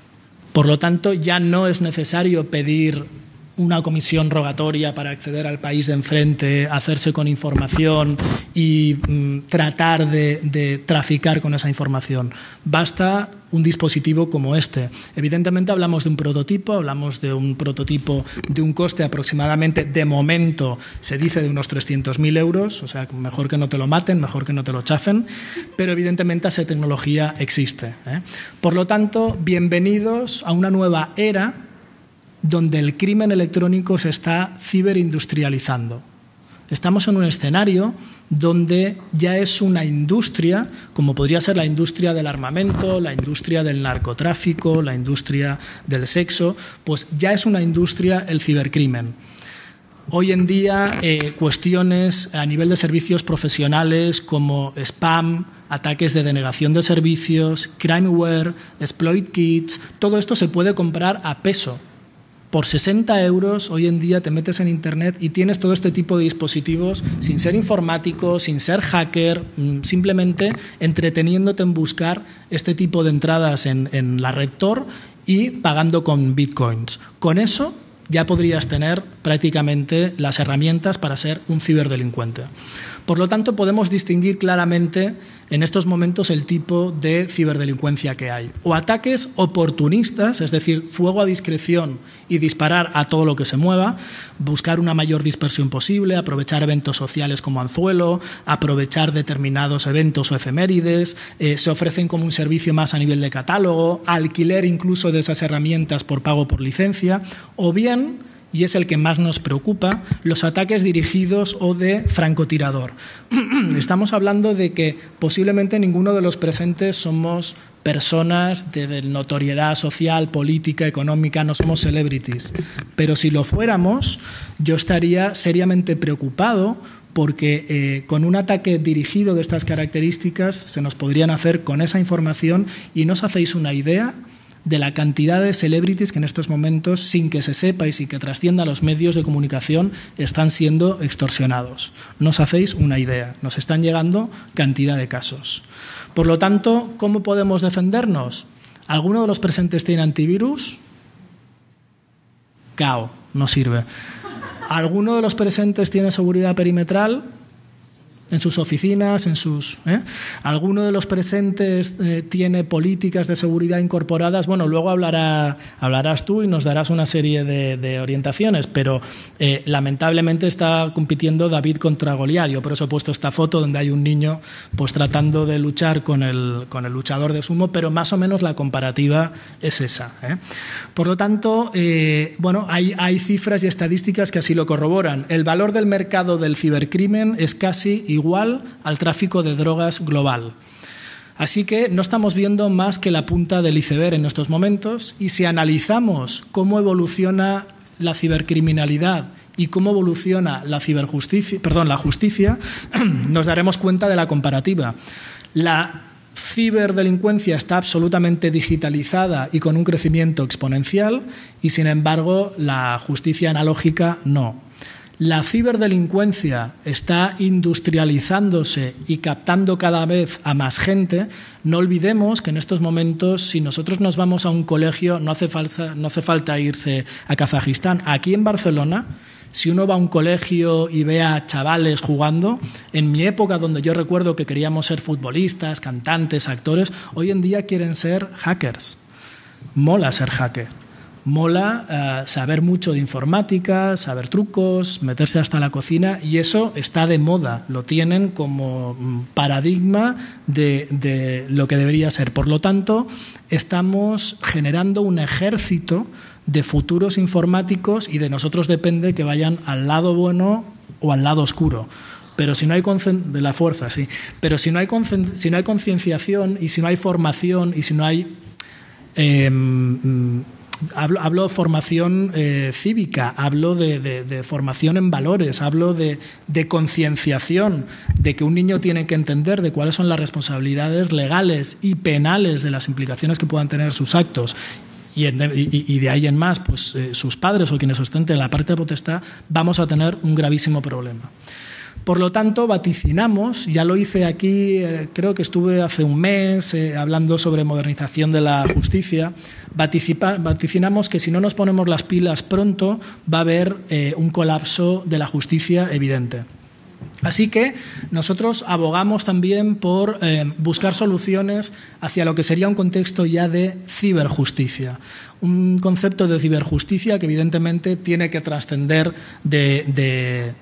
B: Por lo tanto, ya no es necesario pedir una comisión rogatoria para acceder al país de enfrente, hacerse con información y mm, tratar de, de traficar con esa información. Basta un dispositivo como este. Evidentemente hablamos de un prototipo, hablamos de un prototipo de un coste aproximadamente, de momento, se dice de unos trescientos mil euros, o sea, mejor que no te lo maten, mejor que no te lo chafen, pero evidentemente esa tecnología existe, ¿eh? Por lo tanto, bienvenidos a una nueva era donde el crimen electrónico se está ciberindustrializando. Estamos en un escenario donde ya es una industria, como podría ser la industria del armamento, la industria del narcotráfico, la industria del sexo, pues ya es una industria el cibercrimen. Hoy en día, eh, cuestiones a nivel de servicios profesionales como spam, ataques de denegación de servicios, crimeware, exploit kits, todo esto se puede comprar a peso. Por sesenta euros hoy en día te metes en Internet y tienes todo este tipo de dispositivos sin ser informático, sin ser hacker, simplemente entreteniéndote en buscar este tipo de entradas en, en la red Tor y pagando con bitcoins. Con eso ya podrías tener prácticamente las herramientas para ser un ciberdelincuente. Por lo tanto, podemos distinguir claramente en estos momentos el tipo de ciberdelincuencia que hay. O ataques oportunistas, es decir, fuego a discreción y disparar a todo lo que se mueva, buscar una mayor dispersión posible, aprovechar eventos sociales como anzuelo, aprovechar determinados eventos o efemérides, eh, se ofrecen como un servicio más a nivel de catálogo, alquiler incluso de esas herramientas por pago por licencia, o bien, y es el que más nos preocupa, los ataques dirigidos o de francotirador. Estamos hablando de que posiblemente ninguno de los presentes somos personas de, de notoriedad social, política, económica, no somos celebrities. Pero si lo fuéramos, yo estaría seriamente preocupado porque eh, con un ataque dirigido de estas características se nos podrían hacer con esa información y no os hacéis una idea de la cantidad de celebrities que en estos momentos, sin que se sepa y sin que trascienda a los medios de comunicación, están siendo extorsionados. No os hacéis una idea, nos están llegando cantidad de casos. Por lo tanto, ¿cómo podemos defendernos? ¿Alguno de los presentes tiene antivirus? Cao, no sirve. ¿Alguno de los presentes tiene seguridad perimetral? En sus oficinas, en sus... ¿eh? ¿Alguno de los presentes eh, tiene políticas de seguridad incorporadas? Bueno, luego hablará, hablarás tú y nos darás una serie de, de orientaciones, pero eh, lamentablemente está compitiendo David contra Goliat. Yo por eso he puesto esta foto donde hay un niño pues tratando de luchar con el, con el luchador de sumo, pero más o menos la comparativa es esa, ¿eh? Por lo tanto, eh, bueno, hay, hay cifras y estadísticas que así lo corroboran. El valor del mercado del cibercrimen es casi igual igual al tráfico de drogas global. Así que no estamos viendo más que la punta del iceberg en estos momentos y si analizamos cómo evoluciona la cibercriminalidad y cómo evoluciona la ciberjusticia, perdón, la justicia, nos daremos cuenta de la comparativa. La ciberdelincuencia está absolutamente digitalizada y con un crecimiento exponencial, y sin embargo la justicia analógica no. La ciberdelincuencia está industrializándose y captando cada vez a más gente. No olvidemos que en estos momentos, si nosotros nos vamos a un colegio, no hace falta, no hace falta irse a Kazajistán. Aquí en Barcelona, si uno va a un colegio y ve a chavales jugando, en mi época, donde yo recuerdo que queríamos ser futbolistas, cantantes, actores, hoy en día quieren ser hackers. Mola ser hacker. Mola uh, saber mucho de informática, saber trucos, meterse hasta la cocina, y eso está de moda, lo tienen como paradigma de, de lo que debería ser. Por lo tanto, estamos generando un ejército de futuros informáticos, y de nosotros depende que vayan al lado bueno o al lado oscuro. Pero si no hay de la fuerza, sí. Pero si no hay si no hay concienciación, y si no hay formación, y si no hay eh, Hablo, hablo de formación eh, cívica, hablo de, de, de formación en valores, hablo de, de concienciación, de que un niño tiene que entender de cuáles son las responsabilidades legales y penales de las implicaciones que puedan tener sus actos. Y, y, y de ahí en más, pues eh, sus padres o quienes ostenten la parte de potestad, vamos a tener un gravísimo problema. Por lo tanto, vaticinamos, ya lo hice aquí, eh, creo que estuve hace un mes eh, hablando sobre modernización de la justicia, vaticinamos que si no nos ponemos las pilas pronto va a haber eh, un colapso de la justicia evidente. Así que nosotros abogamos también por eh, buscar soluciones hacia lo que sería un contexto ya de ciberjusticia. Un concepto de ciberjusticia que evidentemente tiene que trascender de... de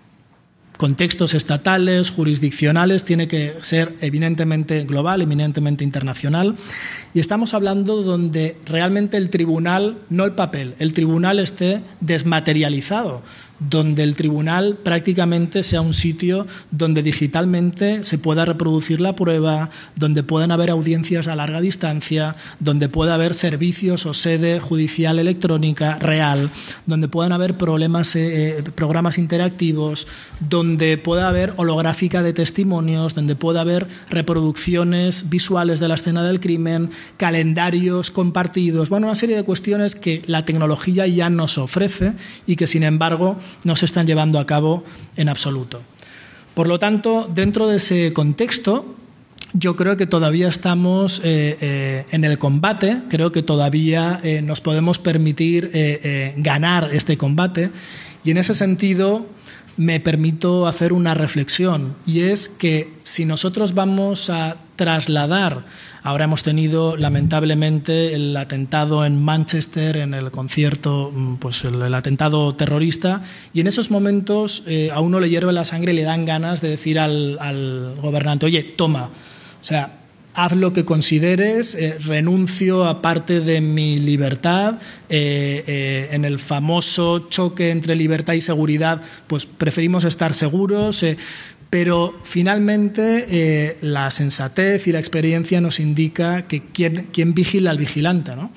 B: contextos estatales, jurisdiccionales, tiene que ser eminentemente global, eminentemente internacional. Y estamos hablando donde realmente el tribunal, no el papel, el tribunal esté desmaterializado, donde el tribunal prácticamente sea un sitio donde digitalmente se pueda reproducir la prueba, donde puedan haber audiencias a larga distancia, donde pueda haber servicios o sede judicial electrónica real, donde puedan haber problemas, eh, programas interactivos, donde pueda haber holográfica de testimonios, donde pueda haber reproducciones visuales de la escena del crimen, calendarios compartidos, bueno, una serie de cuestiones que la tecnología ya nos ofrece y que, sin embargo, no se están llevando a cabo en absoluto. Por lo tanto, dentro de ese contexto, yo creo que todavía estamos eh, eh, en el combate, creo que todavía eh, nos podemos permitir eh, eh, ganar este combate, y en ese sentido me permito hacer una reflexión, y es que si nosotros vamos a trasladar, ahora hemos tenido lamentablemente el atentado en Manchester, en el concierto, pues el, el atentado terrorista, y en esos momentos eh, a uno le hierve la sangre y le dan ganas de decir al, al gobernante, oye, toma, o sea, haz lo que consideres, eh, renuncio a parte de mi libertad, eh, eh, en el famoso choque entre libertad y seguridad, pues preferimos estar seguros, eh, pero finalmente eh, la sensatez y la experiencia nos indica que quién, quién vigila al vigilante, ¿no?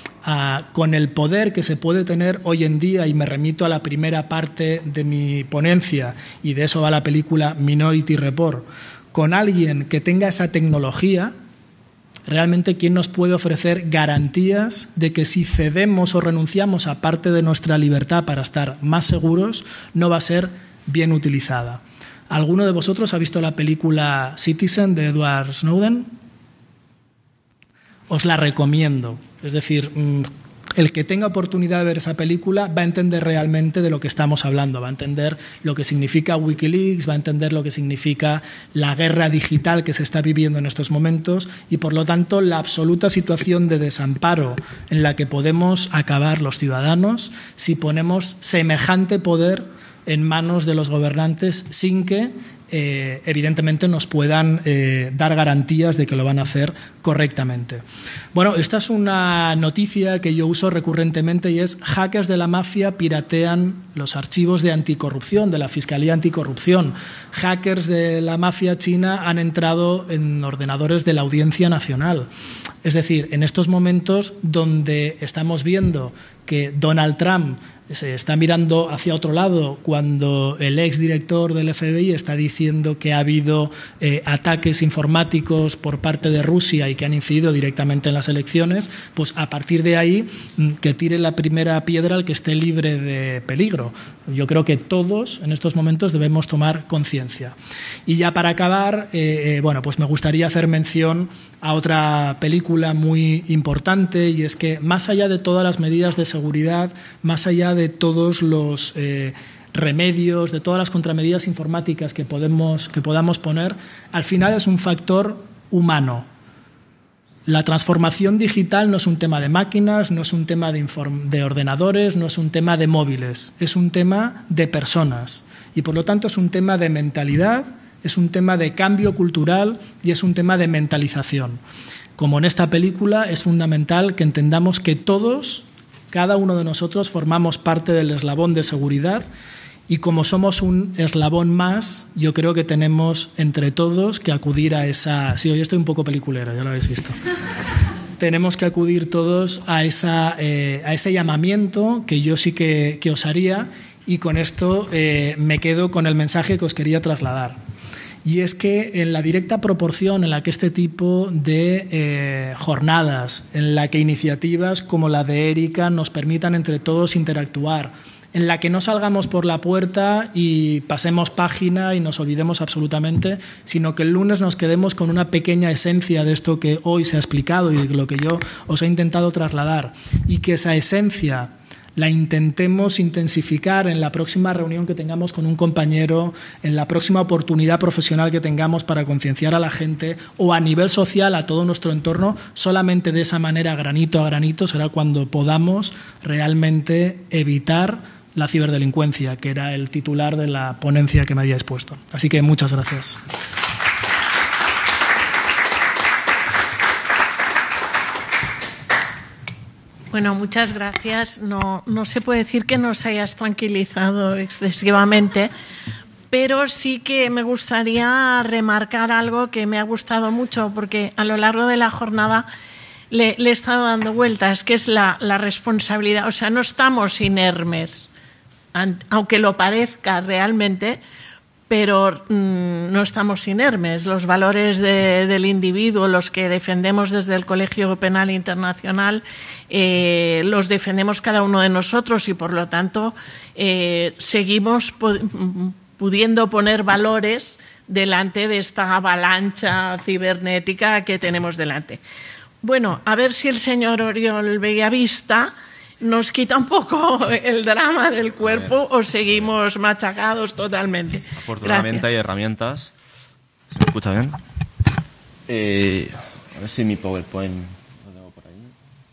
B: Ah, con el poder que se puede tener hoy en día, y me remito a la primera parte de mi ponencia, y de eso va la película Minority Report, con alguien que tenga esa tecnología, realmente ¿quién nos puede ofrecer garantías de que si cedemos o renunciamos a parte de nuestra libertad para estar más seguros, no va a ser bien utilizada? ¿Alguno de vosotros ha visto la película Citizen de Edward Snowden? Os la recomiendo. Es decir, el que tenga oportunidad de ver esa película va a entender realmente de lo que estamos hablando, va a entender lo que significa Wikileaks, va a entender lo que significa la guerra digital que se está viviendo en estos momentos, y por lo tanto la absoluta situación de desamparo en la que podemos acabar los ciudadanos si ponemos semejante poder en manos de los gobernantes sin que eh, evidentemente nos puedan eh, dar garantías de que lo van a hacer correctamente. Bueno, esta es una noticia que yo uso recurrentemente, y es: hackers de la mafia piratean los archivos de anticorrupción, de la Fiscalía Anticorrupción. Hackers de la mafia china han entrado en ordenadores de la Audiencia Nacional. Es decir, en estos momentos donde estamos viendo que Donald Trump se está mirando hacia otro lado cuando el exdirector del F B I está diciendo que ha habido eh, ataques informáticos por parte de Rusia y que han incidido directamente en las elecciones, pues a partir de ahí que tire la primera piedra al que esté libre de peligro. Yo creo que todos en estos momentos debemos tomar conciencia. Y ya para acabar, eh, eh, bueno, pues me gustaría hacer mención a otra película muy importante, y es que más allá de todas las medidas de seguridad, más allá de todos los eh, remedios, de todas las contramedidas informáticas que, podemos, que podamos poner, al final es un factor humano. La transformación digital no es un tema de máquinas, no es un tema de, de ordenadores, no es un tema de móviles, es un tema de personas. Y por lo tanto es un tema de mentalidad, es un tema de cambio cultural y es un tema de mentalización. Como en esta película, es fundamental que entendamos que todos, cada uno de nosotros, formamos parte del eslabón de seguridad, y como somos un eslabón más, yo creo que tenemos entre todos que acudir a esa... Sí, hoy estoy un poco peliculera, ya lo habéis visto. Tenemos que acudir todos a, esa, eh, a ese llamamiento que yo sí que, que os haría, y con esto eh, me quedo con el mensaje que os quería trasladar. Y es que en la directa proporción en la que este tipo de eh, jornadas, en la que iniciativas como la de Erika nos permitan entre todos interactuar, en la que no salgamos por la puerta y pasemos página y nos olvidemos absolutamente, sino que el lunes nos quedemos con una pequeña esencia de esto que hoy se ha explicado y de lo que yo os he intentado trasladar, y que esa esencia la intentemos intensificar en la próxima reunión que tengamos con un compañero, en la próxima oportunidad profesional que tengamos para concienciar a la gente, o a nivel social a todo nuestro entorno. Solamente de esa manera, granito a granito, será cuando podamos realmente evitar la ciberdelincuencia, que era el titular de la ponencia que me había expuesto. Así que muchas gracias.
A: Bueno, muchas gracias. No, no se puede decir que nos hayas tranquilizado excesivamente, pero sí que me gustaría remarcar algo que me ha gustado mucho, porque a lo largo de la jornada le, le he estado dando vueltas, que es la, la responsabilidad. O sea, no estamos inermes, aunque lo parezca realmente, pero mmm, no estamos inermes. Los valores de, del individuo, los que defendemos desde el Colegio Penal Internacional, eh, los defendemos cada uno de nosotros, y por lo tanto eh, seguimos pudiendo poner valores delante de esta avalancha cibernética que tenemos delante. Bueno, a ver si el señor Oriol Bellavista nos quita un poco el drama del cuerpo o seguimos machacados totalmente.
C: Afortunadamente Gracias. Hay herramientas. ¿Se me escucha bien? Eh, a ver si mi PowerPoint lo tengo por ahí.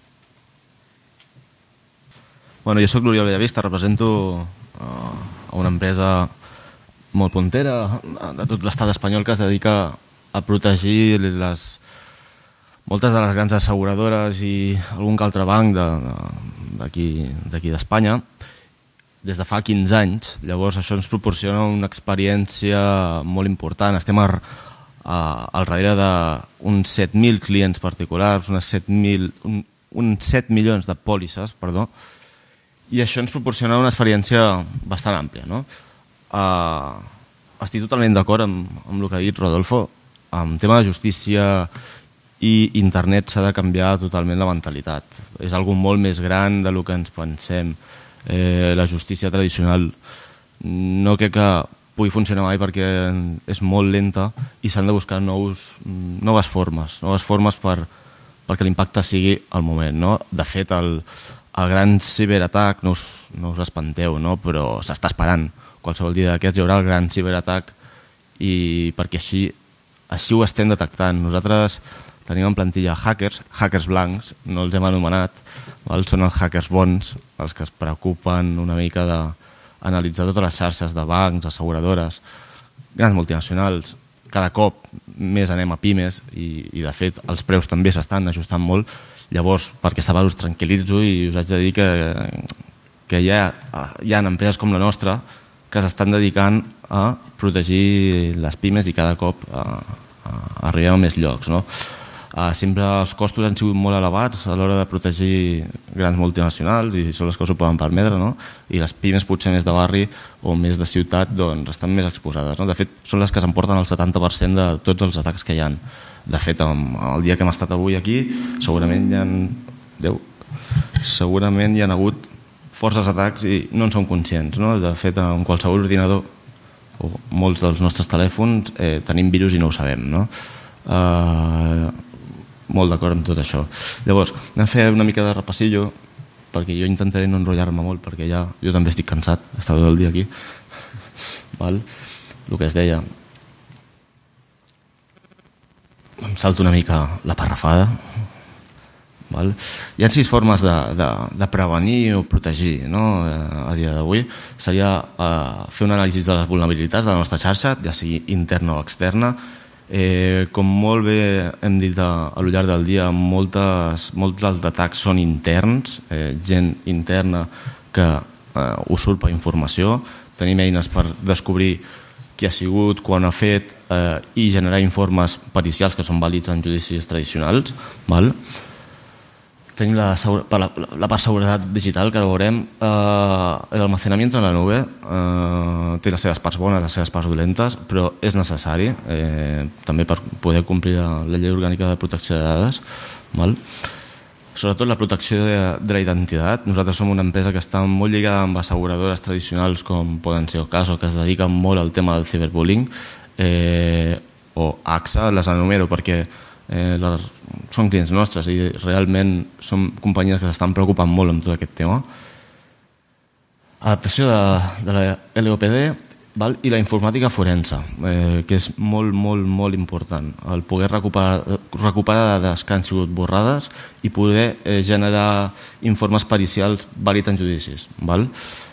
C: Bueno, jo soc l'Oriol Bellavista, represento uh, a una empresa molt puntera de tot l'estat espanyol que es dedica a protegir les, moltes de les grans asseguradores i algun que altre banc de, de, d'aquí d'Espanya des de fa quinze anys. Llavors això ens proporciona una experiència molt important. Estem a, a, al darrere d'uns set mil clients particulars, unes set mil, un, uns set milions de pòlisses, perdó, i això ens proporciona una experiència bastant àmplia, no? Uh, estic totalment d'acord amb, amb el que ha dit Rodolfo. En tema de justícia i internet s'ha de canviar totalment la mentalitat. És algo molt més gran del que ens pensem. Eh, la justícia tradicional no crec que pugui funcionar mai perquè és molt lenta i s'han de buscar nous, noves formes, noves formes per, perquè l'impacte sigui al moment, no? De fet, el, el gran ciberatac, no us, no us espanteu, no? Però s'està esperant. Qualsevol dia d'aquests hi haurà el gran ciberatac, i perquè així, així ho estem detectant. Nosaltres tenim en plantilla hackers, hackers blancs, no els hem anomenat, val? Són els hackers bons, els que es preocupen una mica d'analitzar totes les xarxes de bancs, asseguradores, grans multinacionals. Cada cop més anem a pimes i, i de fet els preus també s'estan ajustant molt. Llavors, per aquesta part us tranquil·litzo i us haig de dir que, que hi ha, hi ha empreses com la nostra que s'estan dedicant a protegir les pimes i cada cop a, a arribem a més llocs, no? Sempre els costos han sigut molt elevats a l'hora de protegir grans multinacionals i són les que s'ho poden permetre, no? I les pimes potser més de barri o més de ciutat doncs, estan més exposades, no? De fet, són les que s'emporten el setanta per cent de tots els atacs que hi ha. De fet, el dia que hem estat avui aquí segurament hi ha, Déu, segurament hi ha hagut forces atacs i no en som conscients, no? De fet, en qualsevol ordinador o molts dels nostres telèfons eh, tenim virus i no ho sabem, no? Eh, molt d'acord amb tot això. Llavors, anem a fer una mica de repassillo, perquè jo intentaré no enrotllar-me molt, perquè ja jo també estic cansat d'estar tot el dia aquí. Val? El que es deia. Em salto una mica la parrafada. Val? Hi ha sis formes de, de, de prevenir o protegir, no? A dia d'avui. Seria eh, fer un anàlisi de les vulnerabilitats de la nostra xarxa, ja sigui interna o externa. Eh, com molt bé hem dit a, a lo llarg del dia, moltes, molts dels atacs són interns, eh, gent interna que eh, usurpa informació. Tenim eines per descobrir qui ha sigut, quan ha fet eh, i generar informes pericials que són vàlids en judicis tradicionals. Val? Tenim la, la, la part seguretat digital, que ara veurem. Eh, L'almacenament en la nube eh, té les seves parts bones, les seves parts dolentes, però és necessari eh, també per poder complir la llei orgànica de protecció de dades. Val? Sobretot la protecció de, de la identitat. Nosaltres som una empresa que està molt lligada amb asseguradores tradicionals com poden ser Ocaso, que es dediquen molt al tema del ciberbullying, eh, o A X A, les anumero perquè eh, les, són clients nostres i realment són companyies que s'estan preocupant molt amb tot aquest tema. Adaptació de, de la L O P D, val? I la informàtica forense, eh, que és molt, molt, molt important. El poder recuperar, recuperar dades que han sigut borrades i poder eh, generar informes pericials vàlids en judicis. Val?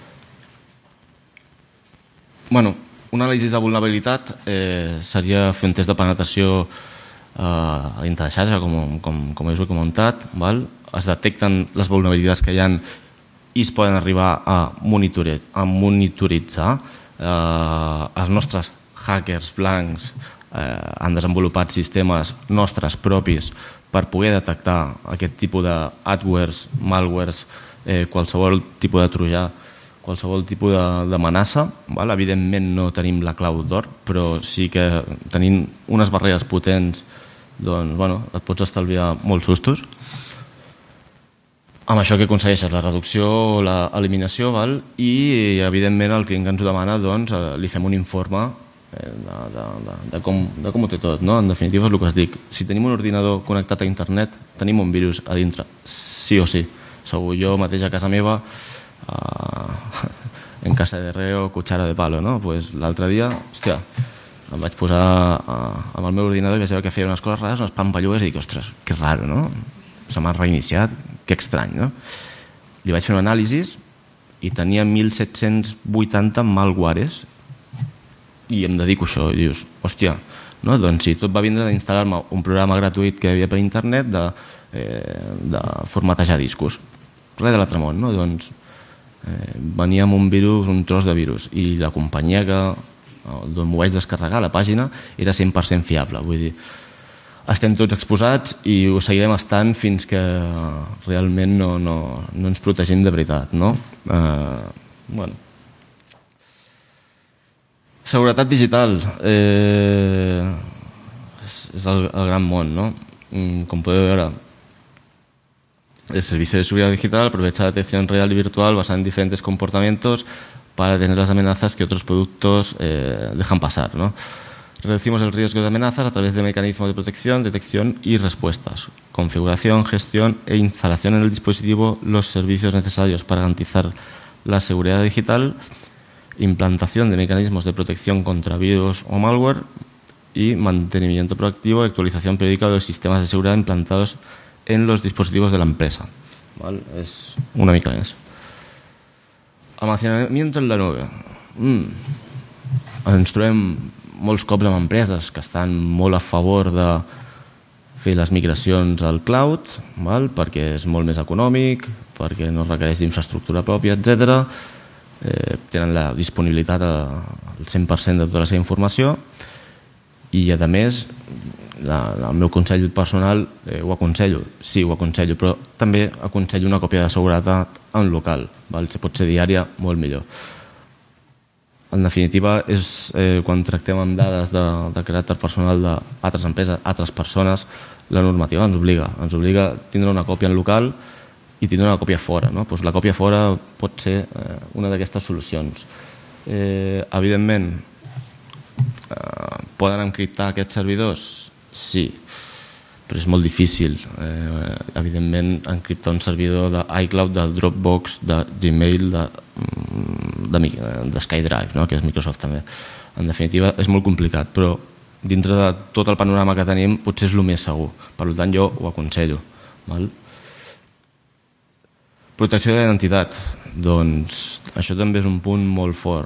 C: Bueno, un anàlisi de vulnerabilitat eh, seria fer un test de penetració eh, a dintre de xarxa, com, com, com us he comentat. Val? Es detecten les vulnerabilitats que hi ha i es poden arribar a, monitoritzar, a monitoritzar. Eh, els nostres hackers blancs eh, han desenvolupat sistemes nostres propis per poder detectar aquest tipus d'adwares, malwares, eh, qualsevol tipus de trojà, qualsevol tipus d'amenaça. Evidentment no tenim la clau d'or, però sí que tenint unes barreres potents doncs, bueno, et pots estalviar molts sustos. Amb això que aconsegueixes la reducció o l'eliminació, i evidentment el client que ens ho demana doncs, li fem un informe de, de, de, de, com, de com ho té tot. No? En definitiva és el que es dic. Si tenim un ordinador connectat a internet, tenim un virus a dintre, sí o sí. Segur, jo mateix a casa meva, uh, en casa de reo, cuchara de palo, no? Pues l'altre dia, hòstia, em vaig posar uh, amb el meu ordinador i vaig veure que feia unes coses rares, unes pampallugues, i dic, ostres, que raro, no? Se m'ha reiniciat, que estrany, no? Li vaig fer un anàlisi i tenia mil set-cents vuitanta malwares i em dedico a això. I dius, hòstia, no? Doncs sí, tot va vindre d'instal·lar-me un programa gratuït que hi havia per internet de, eh, de formatejar discos. Res de l'altre món, no? Doncs eh, venia amb un virus, un tros de virus, i la companyia que d'on m'ho vaig descarregar, la pàgina, era cent per cent fiable. Vull dir, estem tots exposats i ho seguirem estant fins que realment no, no, no ens protegim de veritat, no? Eh, bueno. Seguretat digital eh, és el, el gran món, no? Com podeu veure, el servicio de seguridad digital aprovecha la detección real y virtual basada en diferentes comportamientos para detener las amenazas que otros productos eh, dejan pasar, ¿no? Reducimos el riesgo de amenazas a través de mecanismos de protección, detección y respuestas. Configuración, gestión e instalación en el dispositivo los servicios necesarios para garantizar la seguridad digital, implantación de mecanismos de protección contra virus o malware y mantenimiento proactivo y actualización periódica de los sistemas de seguridad implantados en los dispositivos de la empresa. ¿Vale? És una mica més. Almacenamiento en la nube. Mm. Ens trobem molts cops amb empreses que estan molt a favor de fer les migracions al cloud, val? Perquè és molt més econòmic, perquè no requereix d'infraestructura pròpia, etcètera. Eh, tenen la disponibilitat al cent per cent de tota la seva informació i, a més, el meu consell personal ho aconsello, sí, ho aconsello, però també aconsello una còpia de seguretat en local, si pot ser diària, molt millor. En definitiva, és quan tractem amb dades de caràcter personal d'altres empreses, altres persones, la normativa ens obliga, ens obliga a tindre una còpia en local i tindre una còpia fora. La còpia fora pot ser una d'aquestes solucions. Evidentment, poden encriptar aquests servidors? Sí, però és molt difícil. Evidentment, encriptar un servidor d'iCloud, de Dropbox, de Gmail, de SkyDrive, que és Microsoft també. En definitiva, és molt complicat, però dintre de tot el panorama que tenim potser és el més segur. Per tant, jo ho aconsello. Protecció de la identitat. Doncs això també és un punt molt fort.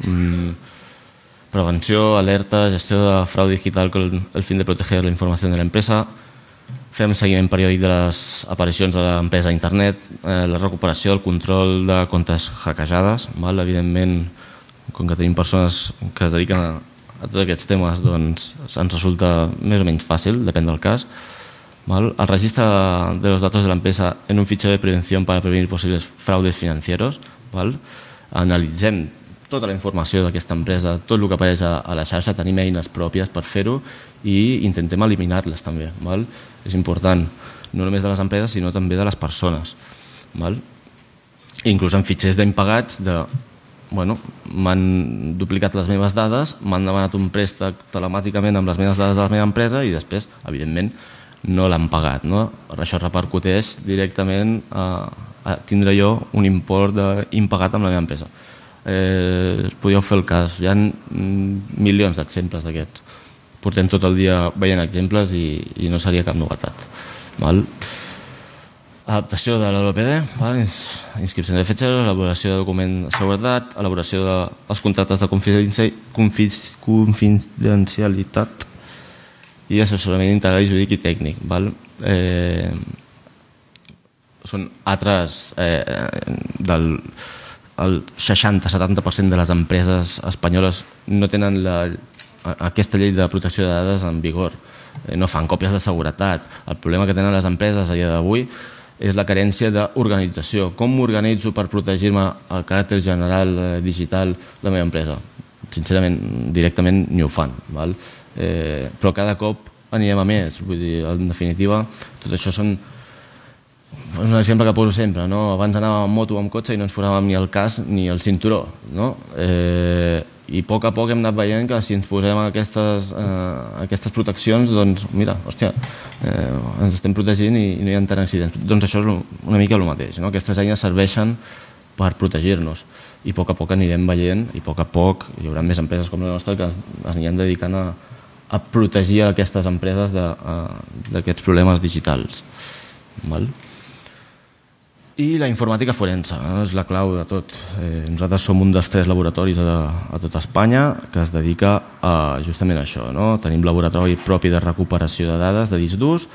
C: Prevenció, alerta, gestió de frau digital con el fin de proteger la informació de l'empresa. Fem seguiment periòdic de les aparicions de l'empresa a internet, la recuperació, el control de comptes hackejades. Evidentment, com que tenim persones que es dediquen a a tots aquests temes, doncs ens resulta més o menys fàcil, depèn del cas. El registre de los datos de l'empresa en un fitxer de prevenció per prevenir possibles fraudes financieros. Analitzem tota la informació d'aquesta empresa, tot el que apareix a la xarxa, tenim eines pròpies per fer-ho i intentem eliminar-les també. És important, no només de les empreses, sinó també de les persones. Inclús en fitxers d'impagats de m'han duplicat les meves dades, m'han demanat un préstec telemàticament amb les meves dades de la meva empresa i després, evidentment, no l'han pagat. Això repercuteix directament a tindre jo un import impagat amb la meva empresa. Podríeu fer el cas, hi ha milions d'exemples d'aquests. Portem tot el dia veient exemples i no seria cap novetat. Adaptació de l'L P D, inscripció de fitxers, elaboració de document de seguretat, elaboració dels contractes de confidencialitat i assessorament integral i jurídic i tècnic. Són altres, el seixanta a setanta per cent de les empreses espanyoles no tenen aquesta llei de protecció de dades en vigor, no fan còpies de seguretat. El problema que tenen les empreses a dia d'avui és la carència d'organització. Com m'organitzo per protegir-me el caràcter general digital de la meva empresa? Sincerament, directament ni ho fan. Però cada cop anirem a més. En definitiva, tot això són... És un exemple que poso sempre. Abans anàvem amb moto o amb cotxe i no ens posàvem ni el casc ni el cinturó. I a poc a poc hem anat veient que si ens posem aquestes proteccions, doncs, mira, hòstia, ens estem protegint i no hi ha tant accidents. Doncs això és una mica el mateix. Aquestes eines serveixen per protegir-nos i a poc a poc anirem veient i a poc a poc hi haurà més empreses com la nostra que es aniran dedicant a protegir aquestes empreses d'aquests problemes digitals. I la informàtica forense, és la clau de tot. Nosaltres som un dels tres laboratoris a tot Espanya que es dedica justament a això. Tenim laboratori propi de recuperació de dades de disc durs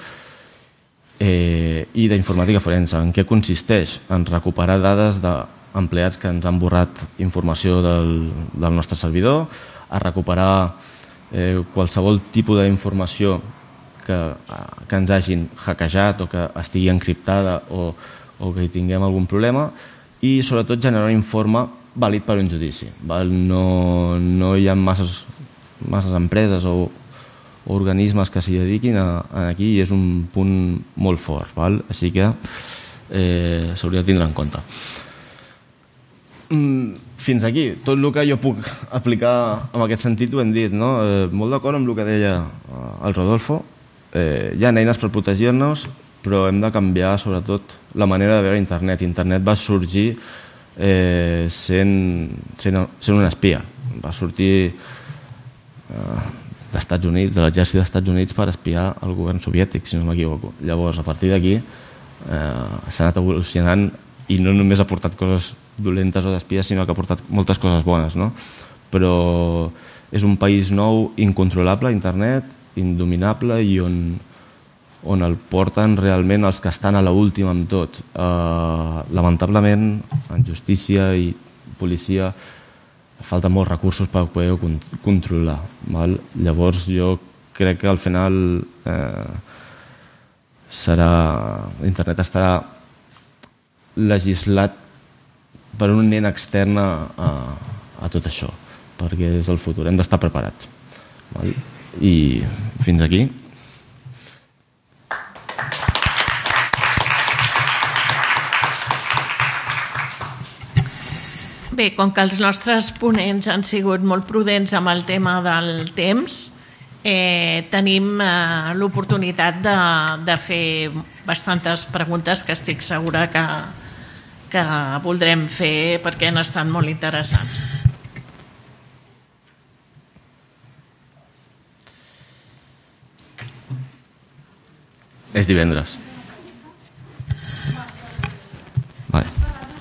C: i d'informàtica forense. En què consisteix? En recuperar dades d'empleats que ens han borrat informació del nostre servidor, a recuperar qualsevol tipus d'informació que ens hagin hackejat o que estigui encriptada o o que hi tinguem algun problema i sobretot generar un informe vàlid per un judici. No hi ha masses empreses o organismes que s'hi dediquin aquí i és un punt molt fort. Així que s'hauria de tindre en compte. Fins aquí, tot el que jo puc aplicar en aquest sentit ho hem dit. Molt d'acord amb el que deia el Rodolfo. Hi ha eines per protegir-nos, però hem de canviar sobretot la manera de veure internet. Internet va sorgir sent un espia. Va sortir d'Estats Units, de l'exèrcit dels Estats Units per espiar el govern soviètic, si no m'equivoco. Llavors, a partir d'aquí s'ha anat evolucionant i no només ha portat coses dolentes o d'espies, sinó que ha portat moltes coses bones. Però és un país nou, incontrolable, internet, indominable i on on el porten realment els que estan a l'última amb tot. Lamentablement, en justícia i policia falten molts recursos per poder-ho controlar. Llavors jo crec que al final eh, serà, internet estarà legislat per un nen extern a, a, a tot això, perquè és el futur, hem d'estar preparats. Val? I fins aquí.
A: Bé, com que els nostres ponents han sigut molt prudents amb el tema del temps, eh, tenim eh, l'oportunitat de, de fer bastantes preguntes que estic segura que, que voldrem fer perquè han estat molt interessants.
C: És divendres. Vale.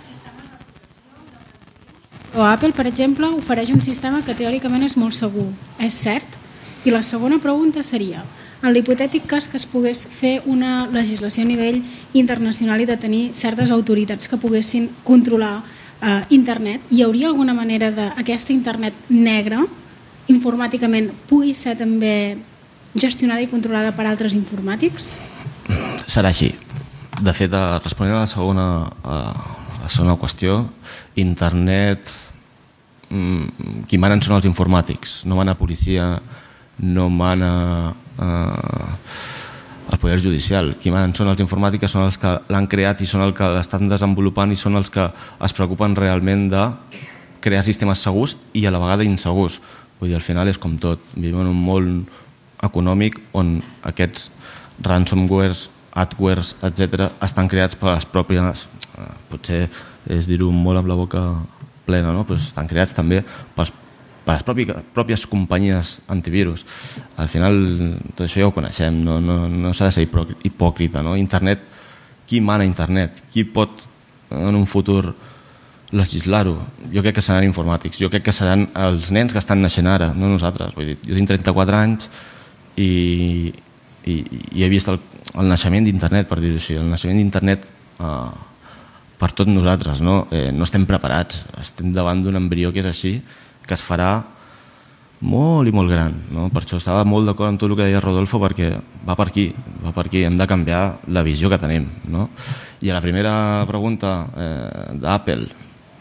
D: O Apple, per exemple, ofereix un sistema que teòricament és molt segur. És cert? I la segona pregunta seria, en l'hipotètic cas que es pogués fer una legislació a nivell internacional i de tenir certes autoritats que poguessin controlar eh, internet, hi hauria alguna manera d'aquesta internet negra informàticament pugui ser també gestionada i controlada per altres informàtics?
C: Serà així. De fet, responent a la segona, a la segona qüestió, internet, qui manen són els informàtics, no mana policia, no mana eh, el poder judicial. Qui manen són els informàtics, són els que l'han creat i són els que l'estan desenvolupant i són els que es preocupen realment de crear sistemes segurs i a la vegada insegurs. Vull dir, al final és com tot. Vivim en un món econòmic on aquests ransomwares, adwares, etcètera, estan creats per les pròpies, eh, potser és dir-ho molt amb la boca plena, no? Però estan creats també per, per les pròpies, pròpies companyies antivirus. Al final, tot això ja ho coneixem, no, no, no s'ha de ser hipòcrita. No? Internet, qui mana internet? Qui pot en un futur legislar-ho? Jo crec que seran informàtics, jo crec que seran els nens que estan naixent ara, no nosaltres. Vull dir, jo tinc trenta-quatre anys i, i, i he vist el, el naixement d'internet, per dir-ho així, el naixement d'internet eh, per tots nosaltres, no? Eh, no estem preparats, estem davant d'un embrió que és així, que es farà molt i molt gran, no? Per això estava molt d'acord amb tot el que deia Rodolfo, perquè va per aquí, va per aquí, hem de canviar la visió que tenim, no? I a la primera pregunta eh, d'Apple,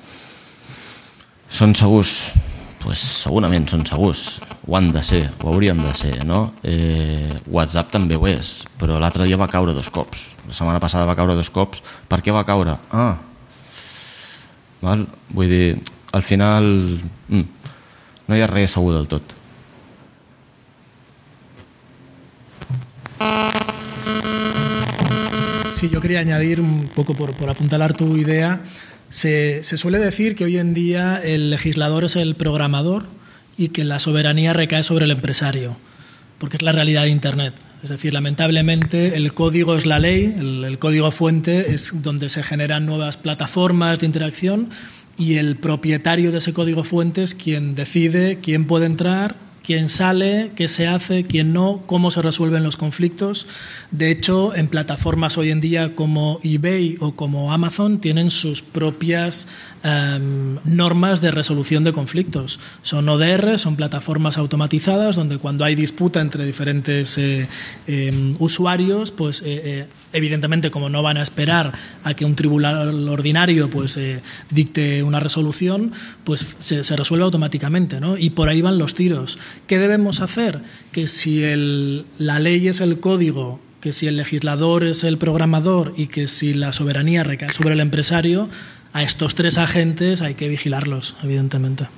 C: són segurs? Pues segurament són segurs, ho han de ser, ho haurien de ser, no? Eh, WhatsApp també ho és, però l'altre dia va caure dos cops, la setmana passada va caure dos cops. Per què va caure? Ah, val? Vull dir, al final mm, no hi ha res segur del tot.
B: Sí, yo quería añadir un poco por, por apuntalar tu idea. Se, se suele decir que hoy en día el legislador es el programador y que la soberanía recae sobre el empresario, porque es la realidad de Internet. Es decir, lamentablemente el código es la ley, el, el código fuente es donde se generan nuevas plataformas de interacción y el propietario de ese código fuente es quien decide quién puede entrar, quién sale, qué se hace, quién no, cómo se resuelven los conflictos. De hecho, en plataformas hoy en día como eBay o como Amazon tienen sus propias eh, normas de resolución de conflictos. Son O D R, son plataformas automatizadas donde cuando hay disputa entre diferentes eh, eh, usuarios, pues eh, eh, evidentemente como no van a esperar a que un tribunal ordinario pues eh, dicte una resolución, pues se, se resuelve automáticamente, ¿no? Y por ahí van los tiros. ¿Qué debemos hacer? Que si el, la ley es el código, que si el legislador es el programador y que si la soberanía recae sobre el empresario, a estos tres agentes hay que vigilarlos, evidentemente.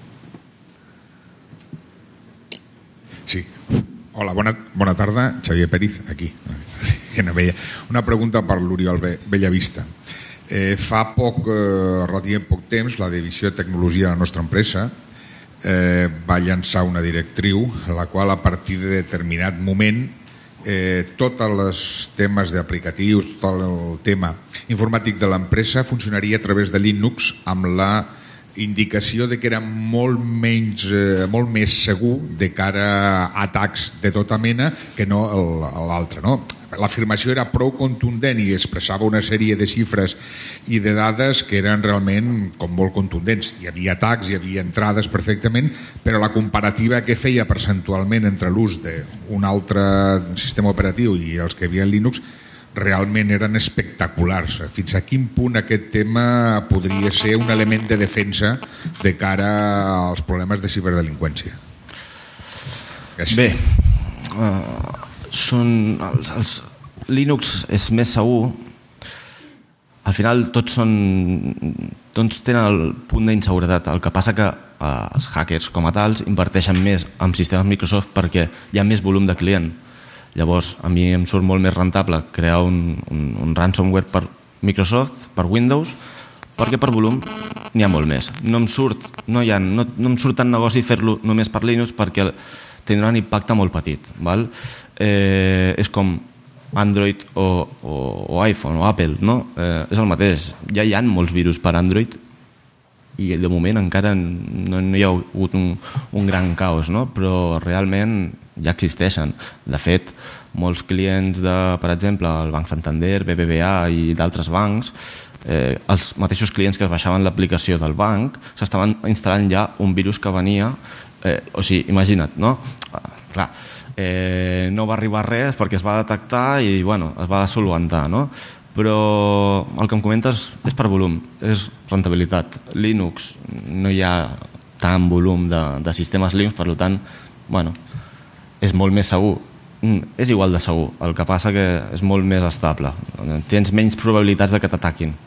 E: Sí. Hola, bona, bona tarda. Xavier Pérez, aquí. Una pregunta per l'Oriol Bellavista. Eh, fa poc, eh, relativament poc temps, la Divisió de Tecnologia de la nostra empresa eh, va llançar una directriu en la qual a partir de determinat moment eh, tots els temes d'aplicatius, tot el tema informàtic de l'empresa funcionaria a través de Linux amb la indicació de que era molt, menys, eh, molt més segur de cara a atacs de tota mena que no l'altre, no? l'afirmació era prou contundent i expressava una sèrie de xifres i de dades que eren realment com molt contundents. Hi havia atacs, hi havia entrades perfectament, però la comparativa que feia percentualment entre l'ús d'un altre sistema operatiu i els que hi havia en Linux realment eren espectaculars. Fins a quin punt aquest tema podria ser un element de defensa de cara als problemes de ciberdelinqüència?
C: Bé, uh, són els, els Linux és més segur. Al final tots són tots tenen el punt d'inseguretat. El que passa que uh, els hackers com a tals inverteixen més en sistemes Microsoft perquè hi ha més volum de client. Llavors a mi em surt molt més rentable crear un, un, un ransomware per Microsoft, per Windows, perquè per volum n'hi ha molt més. No em surt, no hi ha, no, no em surt tant negoci fer-lo només per Linux perquè tindrà un impacte molt petit. Val? Eh, és com Android o, o, o iPhone o Apple, no? Eh, és el mateix. Ja hi ha molts virus per Android i de moment encara no, no hi ha hagut un, un gran caos, no? Però realment ja existeixen. De fet, molts clients de, per exemple, el Banc Santander, B B V A i d'altres bancs, eh, els mateixos clients que es baixaven l'aplicació del banc s'estaven instal·lant ja un virus que venia. Eh, o sigui, imagina't, no? Ah, clar, eh, no va arribar res perquè es va detectar i bueno, es va solucionar, no? Però el que em comentes és per volum, és rentabilitat. Linux, no hi ha tant volum de, de sistemes Linux, per tant, bueno, és molt més segur. Mm, és igual de segur, el que passa que és molt més estable. Tens menys probabilitats de que t'ataquin.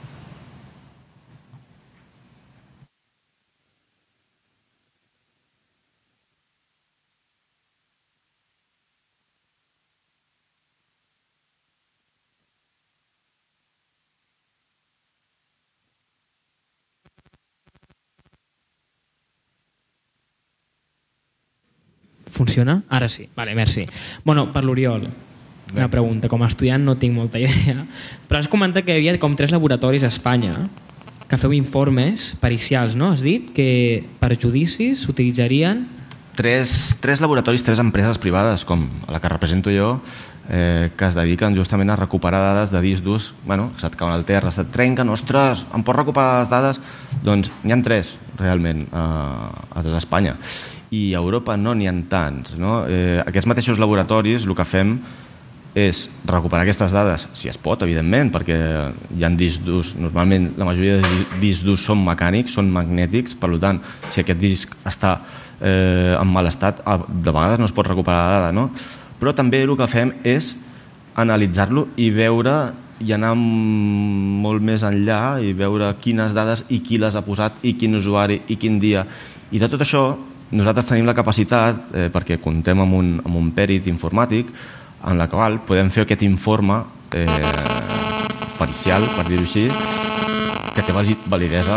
F: Funciona? Ara sí. Vale, merci. Bueno, per l'Oriol, una pregunta. Com a estudiant no tinc molta idea, però has comentat que hi havia com tres laboratoris a Espanya que feu informes pericials, no? Has dit que per judicis s'utilitzarien...
C: Tres, tres laboratoris, tres empreses privades, com la que represento jo, eh, que es dediquen justament a recuperar dades de discs durs, bueno, que se't cauen al terra, se't trenquen, ostres, em pots recuperar les dades? Doncs n'hi ha tres, realment, a, a tot Espanya. I a Europa no n'hi ha tants, no? Eh, aquests mateixos laboratoris el que fem és recuperar aquestes dades, si es pot, evidentment, perquè hi ha discs durs, normalment la majoria de discs durs són mecànics, són magnètics, per tant, si aquest disc està eh, en mal estat, de vegades no es pot recuperar la dada, no? Però també el que fem és analitzar-lo i veure i anar molt més enllà i veure quines dades i qui les ha posat i quin usuari i quin dia. I de tot això nosaltres tenim la capacitat, eh, perquè comptem amb un, amb un pèrit informàtic, en la qual podem fer aquest informe eh, pericial, per dir-ho així, que té validesa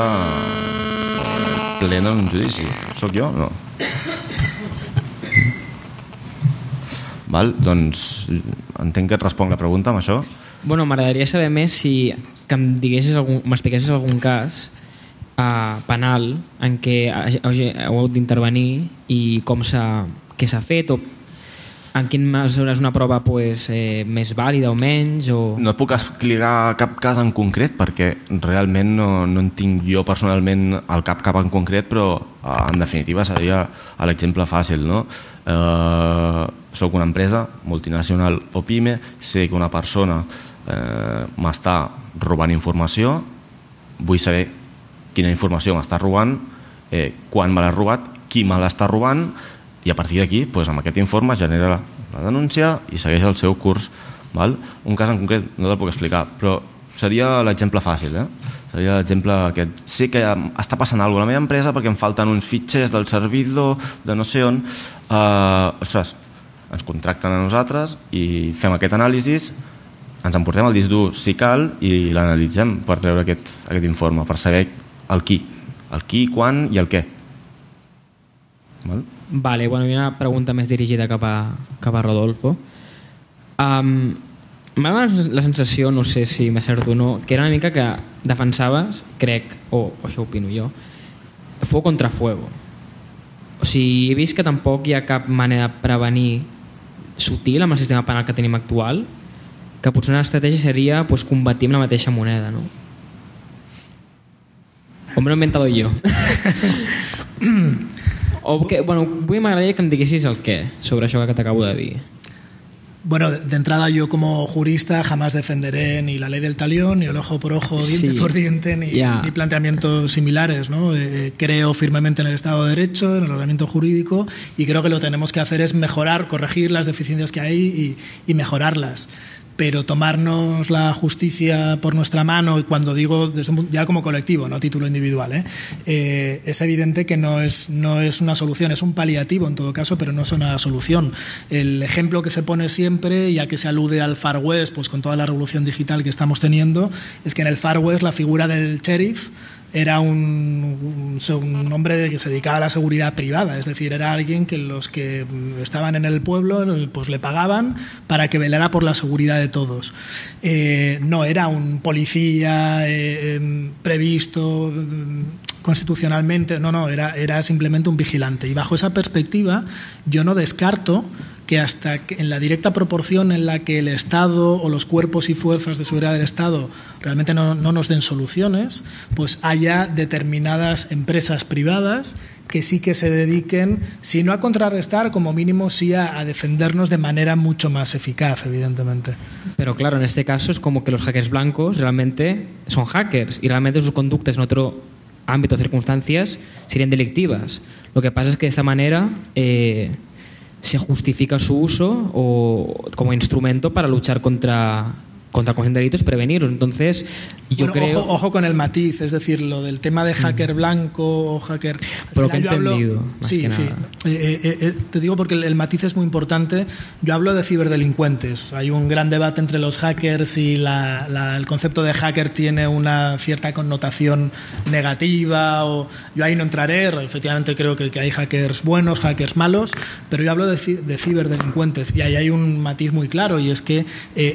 C: plena en un judici. Soc jo? No. Val? Doncs entenc que et responc la pregunta amb això.
F: Bueno, m'agradaria saber més si que em diguessis algun, m'expliquessis algun cas Uh, penal en què heu hagut d'intervenir i com s'ha, què s'ha fet o en quin mesura és una prova pues, eh, més vàlida o menys o...
C: No et puc explicar cap cas en concret perquè realment no, no en tinc jo personalment al cap cap en concret, però uh, en definitiva seria l'exemple fàcil, no? Uh, soc una empresa multinacional o PIME, sé que una persona uh, m'està robant informació, vull saber quina informació m'està robant, eh, quan me l'ha robat, qui me l'està robant, i a partir d'aquí, doncs, amb aquest informe genera la, la denúncia i segueix el seu curs. Val? Un cas en concret no te'l puc explicar, però seria l'exemple fàcil. Eh? Seria l'exemple aquest. Sé que està passant alguna cosa a la meva empresa perquè em falten uns fitxers del servidor, de no sé on. Uh, ostres, ens contracten a nosaltres i fem aquest anàlisi, ens emportem el disc dur si cal i l'analitzem per treure aquest, aquest informe, per saber el qui, el qui, quan i el què. Val?
F: Vale, bueno, hi ha una pregunta més dirigida cap a, cap a Rodolfo. Um, M'ha donat la sensació, no sé si m'acerto o no, que era una mica que defensaves, crec, o, o això opino jo, fuego contra fuego. O sigui, he vist que tampoc hi ha cap manera de prevenir sutil amb el sistema penal que tenim actual que potser una estratègia seria pues, combatir amb la mateixa moneda, no? O me l'he inventado jo. O que, bueno, vull m'agradaria que em diguessis el què sobre això que t'acabo de dir.
B: Bueno, de entrada yo como jurista jamás defenderé ni la ley del talión, ni el ojo por ojo, diente
F: sí,
B: por diente, ni,
F: yeah.
B: ni planteamientos similares, ¿no? Eh, creo firmemente en el Estado de Derecho, en el ordenamiento jurídico, y creo que lo que tenemos que hacer es mejorar, corregir las deficiencias que hay y, y mejorarlas. Pero tomarnos la justicia por nuestra mano, y cuando digo desde un, ya como colectivo, no a título individual, ¿eh? Eh, es evidente que no es, no es una solución, es un paliativo en todo caso, pero no es una solución. El ejemplo que se pone siempre, ya que se alude al Far West, pues con toda la revolución digital que estamos teniendo, es que en el Far West la figura del sheriff era un, un, un hombre que se dedicaba a la seguridad privada, es decir, era alguien que los que estaban en el pueblo pues le pagaban para que velara por la seguridad de todos. Eh, no era un policía eh, eh, previsto eh, constitucionalmente, no, no, era, era simplemente un vigilante. Y bajo esa perspectiva yo no descarto que hasta en la directa proporción en la que el Estado o los cuerpos y fuerzas de seguridad del Estado realmente no, no nos den soluciones, pues haya determinadas empresas privadas que sí que se dediquen, si no a contrarrestar, como mínimo sí a, a defendernos de manera mucho más eficaz, evidentemente.
F: Pero claro, en este caso es como que los hackers blancos realmente son hackers y realmente sus conductas en otro ámbito o circunstancias serían delictivas. Lo que pasa es que de esta manera eh, se justifica su uso o como instrumento para luchar contra contra cualquier delito es prevenirlos. Entonces, yo
B: bueno,
F: creo...
B: Ojo, ojo con el matiz, es decir, lo del tema de hacker blanco o hacker...
F: Por lo que he entendido,
B: hablo,
F: más
B: sí,
F: que
B: sí.
F: nada.
B: Eh, eh, eh, te digo porque el, el matiz es muy importante. Yo hablo de ciberdelincuentes. Hay un gran debate entre los hackers y la, la, el concepto de hacker tiene una cierta connotación negativa. O, yo ahí no entraré, efectivamente creo que, que hay hackers buenos, hackers malos, pero yo hablo de, de ciberdelincuentes y ahí hay un matiz muy claro y es que... Eh,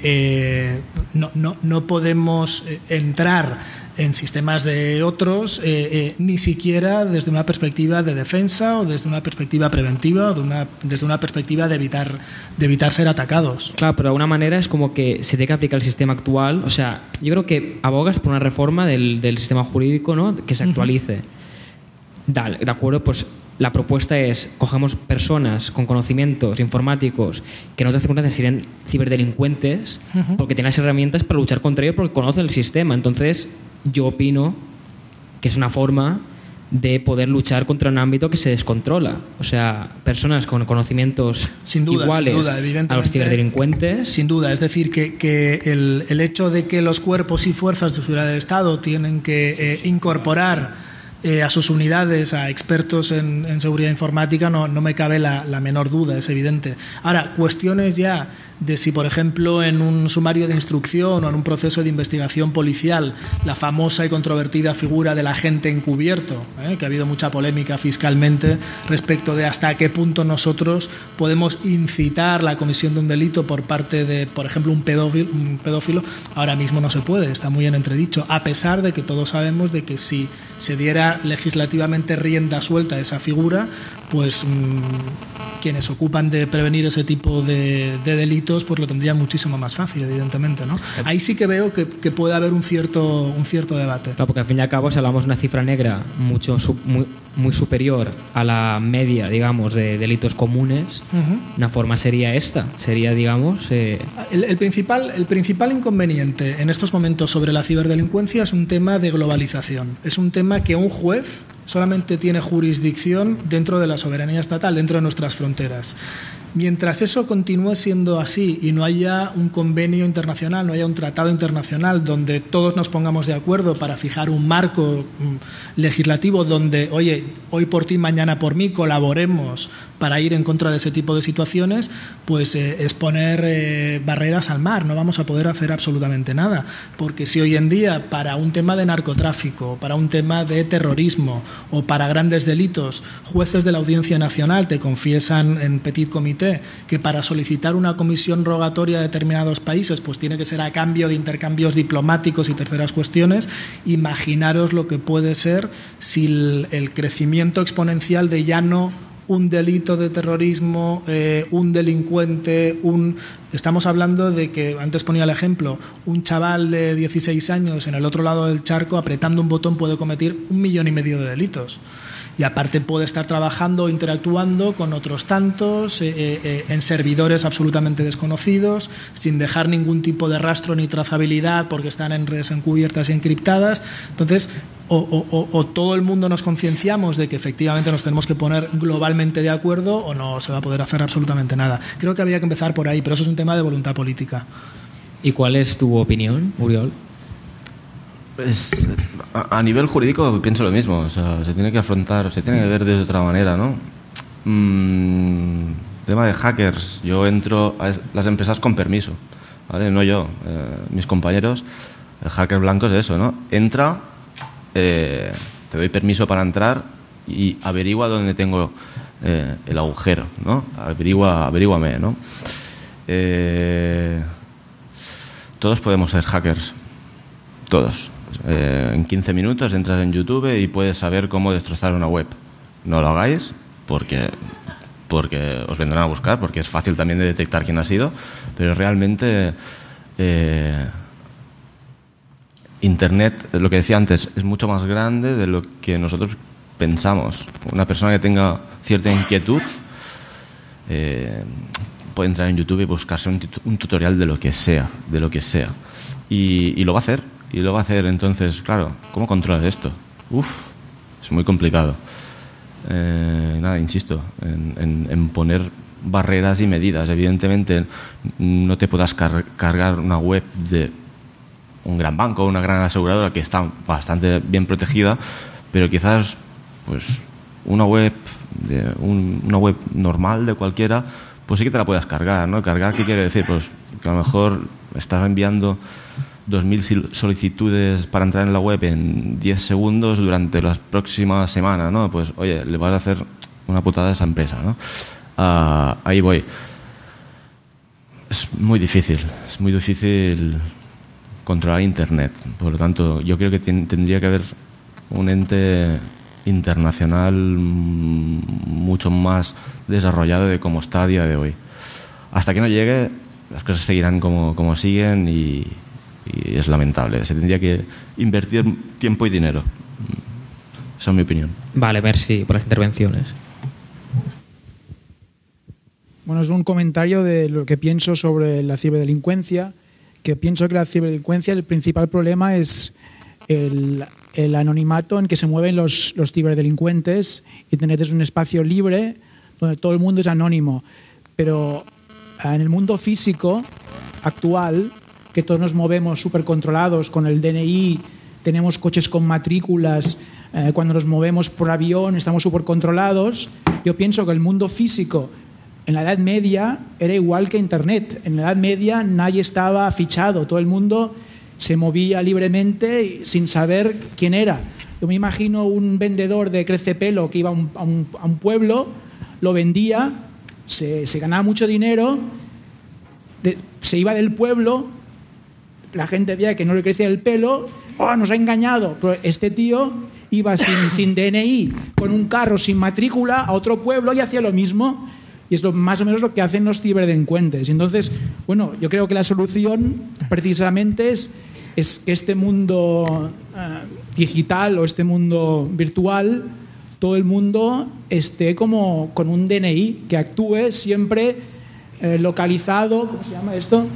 B: eh, No, no, no podemos entrar en sistemas de otros eh, eh, ni siquiera desde una perspectiva de defensa o desde una perspectiva preventiva o de una, desde una perspectiva de evitar, de evitar ser atacados.
F: Claro, pero de alguna manera es como que se tiene que aplicar el sistema actual. O sea, yo creo que abogas por una reforma del, del sistema jurídico, ¿no? Que se actualice. Uh-huh. Dale, de acuerdo, pues la propuesta es, cogemos personas con conocimientos informáticos que en otras circunstancias serían ciberdelincuentes uh-huh. porque tienen las herramientas para luchar contra ellos porque conocen el sistema. Entonces, yo opino que es una forma de poder luchar contra un ámbito que se descontrola. O sea, personas con conocimientos
B: sin duda,
F: iguales
B: sin duda, evidentemente,
F: a los ciberdelincuentes.
B: Sin duda, es decir, que, que el, el hecho de que los cuerpos y fuerzas de seguridad del Estado tienen que sí, eh, sí, incorporar Eh, a sus unidades, a expertos en, en seguridad informática, no, no me cabe la, la menor duda, es evidente. Ahora, cuestiones ya de si, por ejemplo, en un sumario de instrucción o en un proceso de investigación policial, la famosa y controvertida figura del agente encubierto, ¿eh? que ha habido mucha polémica fiscalmente respecto de hasta qué punto nosotros podemos incitar la comisión de un delito por parte de, por ejemplo, un pedófilo, un pedófilo, ahora mismo no se puede, está muy en entredicho, a pesar de que todos sabemos de que si se diera legislativamente rienda suelta a esa figura, pues mmm, quienes ocupan de prevenir ese tipo de, de delitos pues lo tendrían muchísimo más fácil, evidentemente, ¿no? Ahí sí que veo que, que puede haber un cierto, un cierto debate.
F: Claro, porque al fin y al cabo si hablamos de una cifra negra mucho muy, muy superior a la media, digamos, de delitos comunes, uh-huh. una forma sería esta, sería, digamos... Eh...
B: El, el, principal, el principal inconveniente en estos momentos sobre la ciberdelincuencia es un tema de globalización, es un tema que un juez solamente tiene jurisdicción dentro de la soberanía estatal, dentro de nuestras fronteras. Mientras eso continúe siendo así y no haya un convenio internacional, no haya un tratado internacional donde todos nos pongamos de acuerdo para fijar un marco legislativo donde, oye, hoy por ti, mañana por mí, colaboremos para ir en contra de ese tipo de situaciones, pues eh, es poner eh, barreras al mar, no vamos a poder hacer absolutamente nada. Porque si hoy en día para un tema de narcotráfico, para un tema de terrorismo o para grandes delitos, jueces de la Audiencia Nacional te confiesan en petit comité que para solicitar una comisión rogatoria a determinados países pues tiene que ser a cambio de intercambios diplomáticos y terceras cuestiones, imaginaros lo que puede ser si el, el crecimiento exponencial de ya no un delito de terrorismo, eh, un delincuente, un... Estamos hablando de que, antes ponía el ejemplo, un chaval de dieciséis años en el otro lado del charco apretando un botón puede cometer un millón y medio de delitos. Y aparte puede estar trabajando o interactuando con otros tantos, eh, eh, en servidores absolutamente desconocidos, sin dejar ningún tipo de rastro ni trazabilidad porque están en redes encubiertas y encriptadas. Entonces, o, o, o todo el mundo nos concienciamos de que efectivamente nos tenemos que poner globalmente de acuerdo o no se va a poder hacer absolutamente nada. Creo que habría que empezar por ahí, pero eso es un tema de voluntad política.
F: ¿Y cuál es tu opinión, Uriol?
C: Pues, a, a nivel jurídico pienso lo mismo, o sea, se tiene que afrontar, se tiene que ver de otra manera, ¿no? Mm, tema de hackers, yo entro a las empresas con permiso, ¿vale? No yo, eh, mis compañeros. El hacker blanco es eso, ¿no? Entra, eh, te doy permiso para entrar y averigua dónde tengo eh, el agujero, ¿no? Averigua, averíguame, ¿no? Eh, todos podemos ser hackers, todos. Eh, en quince minutos entras en YouTube y puedes saber cómo destrozar una web. No lo hagáis porque, porque os vendrán a buscar, porque es fácil también de detectar quién ha sido, pero realmente eh, Internet, lo que decía antes, es mucho más grande de lo que nosotros pensamos. Una persona que tenga cierta inquietud eh, puede entrar en YouTube y buscarse un, un tutorial de lo que sea, de lo que sea, y, y lo va a hacer. Y lo va a hacer, entonces, claro, ¿cómo controlas esto? Uf, es muy complicado. Eh, nada, insisto, en, en, en poner barreras y medidas. Evidentemente, no te puedas car cargar una web de un gran banco o una gran aseguradora que está bastante bien protegida, pero quizás, pues, una web, de un, una web normal de cualquiera, pues sí que te la puedas cargar, ¿no? Cargar, ¿qué quiere decir? Pues que a lo mejor estás enviando dos mil solicitudes para entrar en la web en diez segundos durante la próxima semana, ¿no? Pues, oye, le vas a hacer una putada a esa empresa, ¿no? Uh, ahí voy. Es muy difícil, es muy difícil controlar Internet. Por lo tanto, yo creo que tendría que haber un ente internacional mucho más desarrollado de cómo está a día de hoy. Hasta que no llegue, las cosas seguirán como, como siguen y... y es lamentable. Se tendría que invertir tiempo y dinero. Esa es mi opinión.
F: Vale, merci por las intervenciones.
G: Bueno, es un comentario de lo que pienso sobre la ciberdelincuencia, que pienso que la ciberdelincuencia, el principal problema es el, el anonimato en que se mueven los, los ciberdelincuentes. Internet es un espacio libre donde todo el mundo es anónimo, pero en el mundo físico actual, que todos nos movemos súper controlados con el D N I, tenemos coches con matrículas, eh, cuando nos movemos por avión estamos súper controlados. Yo pienso que el mundo físico en la Edad Media era igual que Internet. En la Edad Media nadie estaba fichado, todo el mundo se movía libremente sin saber quién era. Yo me imagino un vendedor de crecepelo que iba a un, a un, a un pueblo, lo vendía, se, se ganaba mucho dinero, de, se iba del pueblo, la gente veía que no le crecía el pelo, ¡oh, nos ha engañado! Pero este tío iba sin, sin D N I, con un carro sin matrícula a otro pueblo y hacía lo mismo. Y es lo, más o menos lo que hacen los ciberdelincuentes. Entonces, bueno, yo creo que la solución precisamente es, es que este mundo uh, digital o este mundo virtual, todo el mundo esté como con un D N I, que actúe siempre eh, localizado. ¿Cómo se llama esto?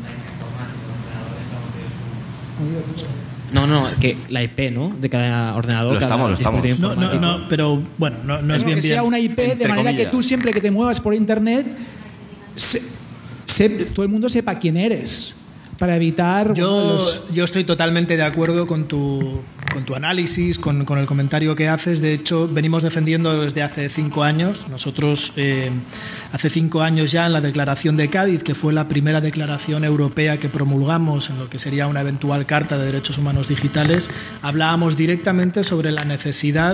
F: No, no, que la I P, ¿no? De cada ordenador.
C: Lo estamos, lo estamos.
B: No, no, no, pero bueno, no, no
G: bueno,
B: es bien
G: que sea
B: bien.
G: una I P de manera comillas. Que tú siempre que te muevas por Internet, se, se, todo el mundo sepa quién eres, para evitar...
B: Yo,
G: bueno, los...
B: yo estoy totalmente de acuerdo con tu, con tu análisis, con, con el comentario que haces. De hecho, venimos defendiendo desde hace cinco años. Nosotros, eh, hace cinco años ya, en la Declaración de Cádiz, que fue la primera declaración europea que promulgamos en lo que sería una eventual Carta de Derechos Humanos Digitales, hablábamos directamente sobre la necesidad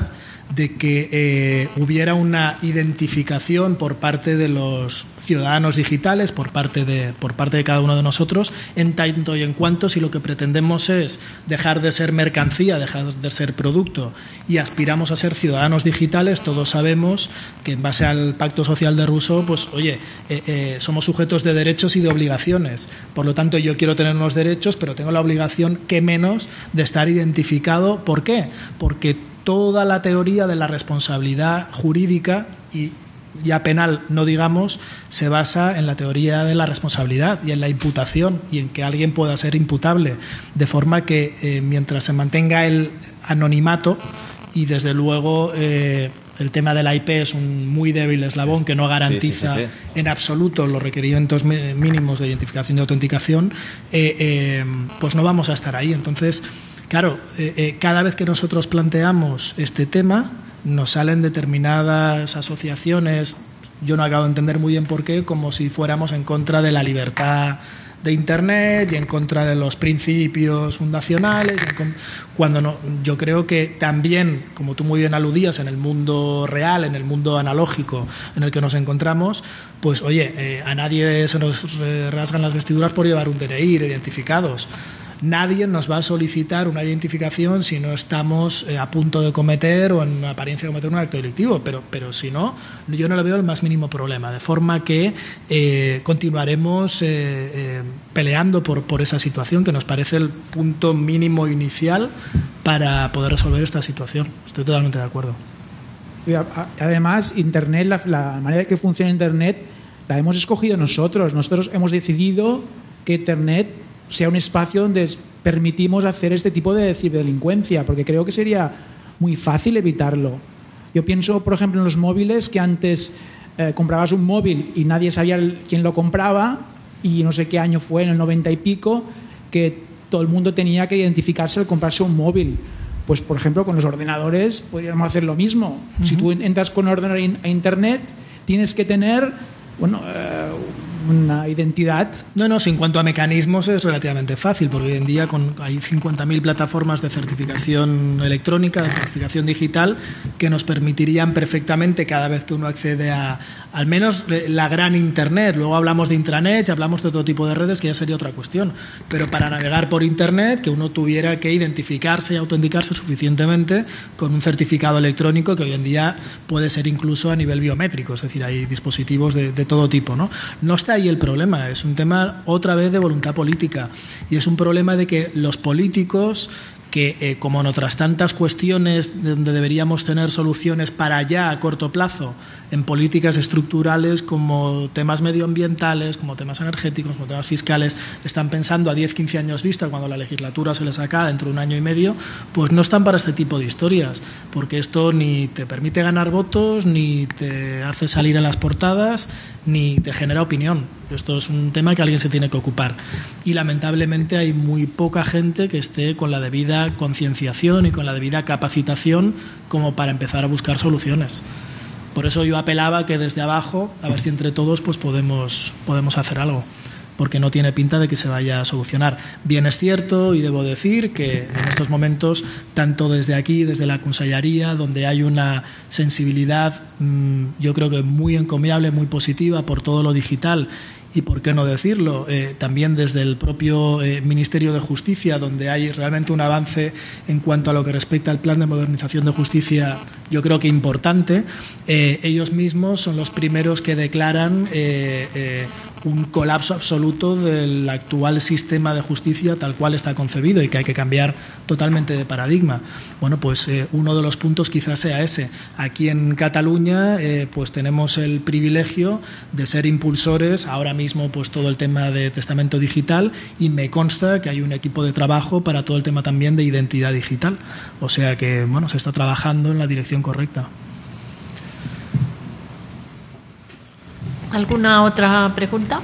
B: de que eh, hubiera una identificación por parte de los ciudadanos digitales, por parte de, por parte de cada uno de nosotros, en tanto y en cuanto si lo que pretendemos es dejar de ser mercancía, dejar de ser producto y aspiramos a ser ciudadanos digitales, todos sabemos que en base al Pacto Social de Rousseau, pues oye, eh, eh, somos sujetos de derechos y de obligaciones. Por lo tanto, yo quiero tener unos derechos, pero tengo la obligación, que menos, de estar identificado. ¿Por qué? Porque toda la teoría de la responsabilidad jurídica y ya penal, no digamos, se basa en la teoría de la responsabilidad y en la imputación y en que alguien pueda ser imputable, de forma que eh, mientras se mantenga el anonimato y desde luego eh, el tema de la I P es un muy débil eslabón que no garantiza sí, sí, sí, sí. en absoluto los requerimientos mínimos de identificación y autenticación, eh, eh, pues no vamos a estar ahí. Entonces, claro, eh, eh, cada vez que nosotros planteamos este tema, nos salen determinadas asociaciones, yo no acabo de entender muy bien por qué, como si fuéramos en contra de la libertad de Internet y en contra de los principios fundacionales, cuando no, yo creo que también, como tú muy bien aludías, en el mundo real, en el mundo analógico en el que nos encontramos, pues oye, eh, a nadie se nos rasgan las vestiduras por llevar un D N I, ir identificados. Nadie nos va a solicitar una identificación si no estamos eh, a punto de cometer o en apariencia de cometer un acto delictivo, pero, pero si no, yo no le veo el más mínimo problema, de forma que eh, continuaremos eh, eh, peleando por, por esa situación, que nos parece el punto mínimo inicial para poder resolver esta situación. Estoy totalmente de acuerdo.
G: Además, Internet, la, la manera de que funciona Internet la hemos escogido nosotros. Nosotros hemos decidido que Internet sea un espacio donde permitimos hacer este tipo de ciberdelincuencia, porque creo que sería muy fácil evitarlo. Yo pienso, por ejemplo, en los móviles, que antes eh, comprabas un móvil y nadie sabía quién lo compraba, y no sé qué año fue, en el noventa y pico, que todo el mundo tenía que identificarse al comprarse un móvil. Pues, por ejemplo, con los ordenadores podríamos hacer lo mismo. Uh-huh. Si tú entras con un ordenador a Internet, tienes que tener, bueno, eh, una identidad.
B: No, no, si en cuanto a mecanismos es relativamente fácil, porque hoy en día con, hay cincuenta mil plataformas de certificación electrónica, de certificación digital, que nos permitirían perfectamente, cada vez que uno accede a, al menos la gran Internet, luego hablamos de intranet, hablamos de todo tipo de redes, que ya sería otra cuestión, pero para navegar por Internet, que uno tuviera que identificarse y autenticarse suficientemente con un certificado electrónico que hoy en día puede ser incluso a nivel biométrico, es decir, hay dispositivos de, de todo tipo, ¿no? No está ahí el problema, es un tema otra vez de voluntad política y es un problema de que los políticos, que eh, como en otras tantas cuestiones donde deberíamos tener soluciones para ya a corto plazo, en políticas estructurales como temas medioambientales, como temas energéticos, como temas fiscales, están pensando a diez, quince años vista, cuando la legislatura se les acaba dentro de un año y medio, pues no están para este tipo de historias, porque esto ni te permite ganar votos, ni te hace salir en las portadas, ni te genera opinión. Esto es un tema que alguien se tiene que ocupar. Y lamentablemente hay muy poca gente que esté con la debida concienciación y con la debida capacitación como para empezar a buscar soluciones. Por eso yo apelaba que desde abajo, a ver si entre todos pues podemos, podemos hacer algo, porque no tiene pinta de que se vaya a solucionar. Bien es cierto, y debo decir, que en estos momentos, tanto desde aquí, desde la Consellería, donde hay una sensibilidad, mmm, yo creo que muy encomiable, muy positiva por todo lo digital, y por qué no decirlo, eh, también desde el propio eh, Ministerio de Justicia, donde hay realmente un avance en cuanto a lo que respecta al plan de modernización de justicia, yo creo que importante. Eh, ellos mismos son los primeros que declaran eh, eh, un colapso absoluto del actual sistema de justicia tal cual está concebido y que hay que cambiar totalmente de paradigma. Bueno, pues eh, uno de los puntos quizás sea ese. Aquí en Cataluña eh, pues tenemos el privilegio de ser impulsores ahora mismo pues todo el tema de testamento digital, y me consta que hay un equipo de trabajo para todo el tema también de identidad digital. O sea que bueno, se está trabajando en la dirección correcta.
A: ¿Alguna otra pregunta?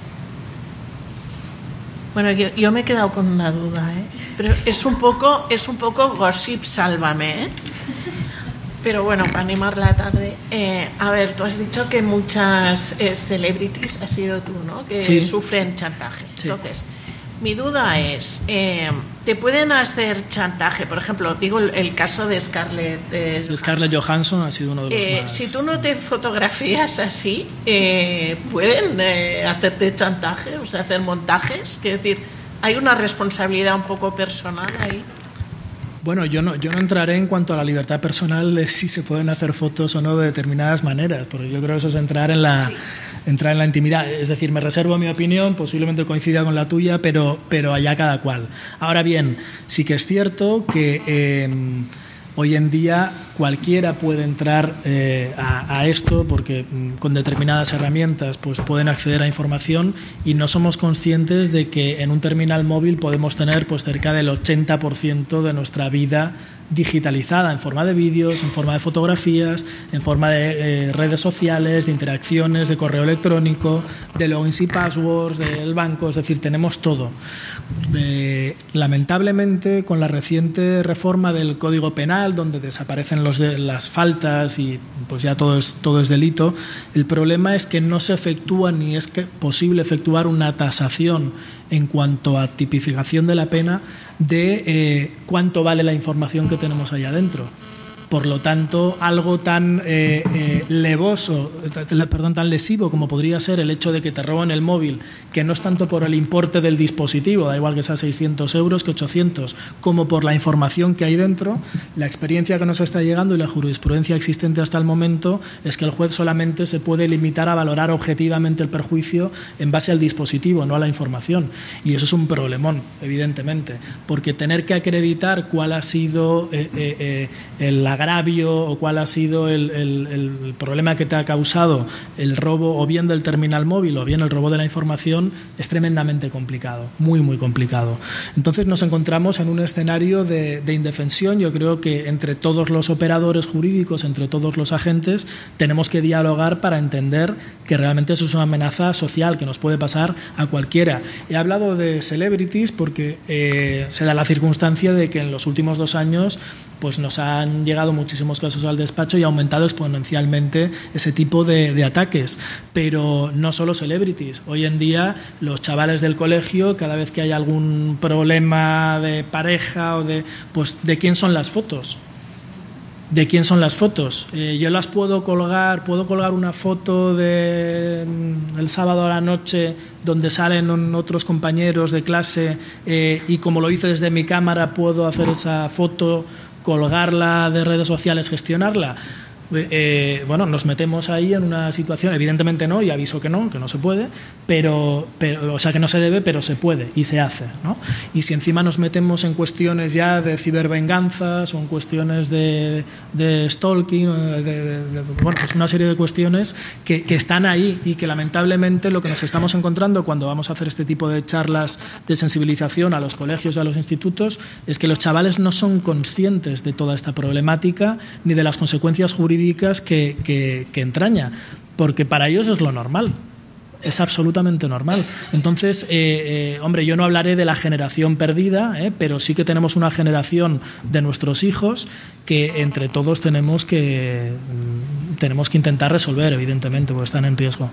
A: Bueno, yo, yo me he quedado con una duda, ¿eh? Pero es un poco, es un poco gossip, sálvame, ¿eh? Pero bueno, para animar la tarde. Eh, a ver, tú has dicho que muchas eh, celebrities, has sido tú, ¿no? Que sí. Sufren chantajes. Sí. Entonces, Mi duda es, eh, ¿te pueden hacer chantaje? Por ejemplo, digo el, el caso de Scarlett eh,
B: Johansson. Scarlett Johansson ha sido uno de los
A: eh,
B: más...
A: Si tú no te fotografías así, eh, ¿pueden eh, hacerte chantaje? O sea, hacer montajes. Quiero decir, ¿hay una responsabilidad un poco personal ahí?
B: Bueno, yo no, yo no entraré en cuanto a la libertad personal de si se pueden hacer fotos o no de determinadas maneras, porque yo creo que eso es entrar en la... Sí. entrar en la intimidad, es decir, me reservo mi opinión, posiblemente coincida con la tuya, pero, pero allá cada cual. Ahora bien, sí que es cierto que eh, hoy en día cualquiera puede entrar eh, a, a esto porque mm, con determinadas herramientas pues pueden acceder a información y no somos conscientes de que en un terminal móvil podemos tener pues cerca del ochenta por ciento de nuestra vida digitalizada en forma de vídeos, en forma de fotografías, en forma de eh, redes sociales, de interacciones, de correo electrónico, de logins y passwords, del banco, es decir, tenemos todo. Eh, lamentablemente, con la reciente reforma del Código Penal, donde desaparecen los de, las faltas y pues ya todo es, todo es delito, el problema es que no se efectúa ni es que posible efectuar una tasación en cuanto a tipificación de la pena de eh, cuánto vale la información que tenemos allá adentro. Por lo tanto, algo tan eh, eh, levoso, perdón, tan lesivo como podría ser el hecho de que te roben el móvil, que no es tanto por el importe del dispositivo, da igual que sea seiscientos euros que ochocientos, como por la información que hay dentro, la experiencia que nos está llegando y la jurisprudencia existente hasta el momento es que el juez solamente se puede limitar a valorar objetivamente el perjuicio en base al dispositivo, no a la información. Y eso es un problemón, evidentemente, porque tener que acreditar cuál ha sido eh, eh, eh, el agravio o cuál ha sido el, el, el problema que te ha causado el robo o bien del terminal móvil o bien el robo de la información es tremendamente complicado, muy muy complicado. Entonces nos encontramos en un escenario de, de indefensión. Yo creo que entre todos los operadores jurídicos, entre todos los agentes, tenemos que dialogar para entender que realmente eso es una amenaza social que nos puede pasar a cualquiera. He hablado de celebrities porque eh, se da la circunstancia de que en los últimos dos años pues nos han llegado muchísimos casos al despacho y ha aumentado exponencialmente ese tipo de, de ataques. Pero no solo celebrities. Hoy en día los chavales del colegio, cada vez que hay algún problema de pareja o de, pues, ¿de quién son las fotos? ¿De quién son las fotos? Eh, yo las puedo colgar, puedo colgar una foto de mm, el sábado a la noche donde salen otros compañeros de clase eh, y como lo hice desde mi cámara puedo hacer esa foto, colgarla de redes sociales, gestionarla. Eh, bueno, nos metemos ahí en una situación, evidentemente no, y aviso que no, que no se puede, pero, pero o sea que no se debe, pero se puede y se hace, ¿no? Y si encima nos metemos en cuestiones ya de cibervenganzas o en cuestiones de, de stalking, de, de, de, bueno, pues una serie de cuestiones que, que están ahí y que lamentablemente lo que nos estamos encontrando cuando vamos a hacer este tipo de charlas de sensibilización a los colegios y a los institutos es que los chavales no son conscientes de toda esta problemática ni de las consecuencias jurídicas Que, que, que entraña, porque para ellos es lo normal, es absolutamente normal. Entonces, eh, eh, hombre, yo no hablaré de la generación perdida, eh, pero sí que tenemos una generación de nuestros hijos que entre todos tenemos que, tenemos que intentar resolver, evidentemente, porque están en riesgo.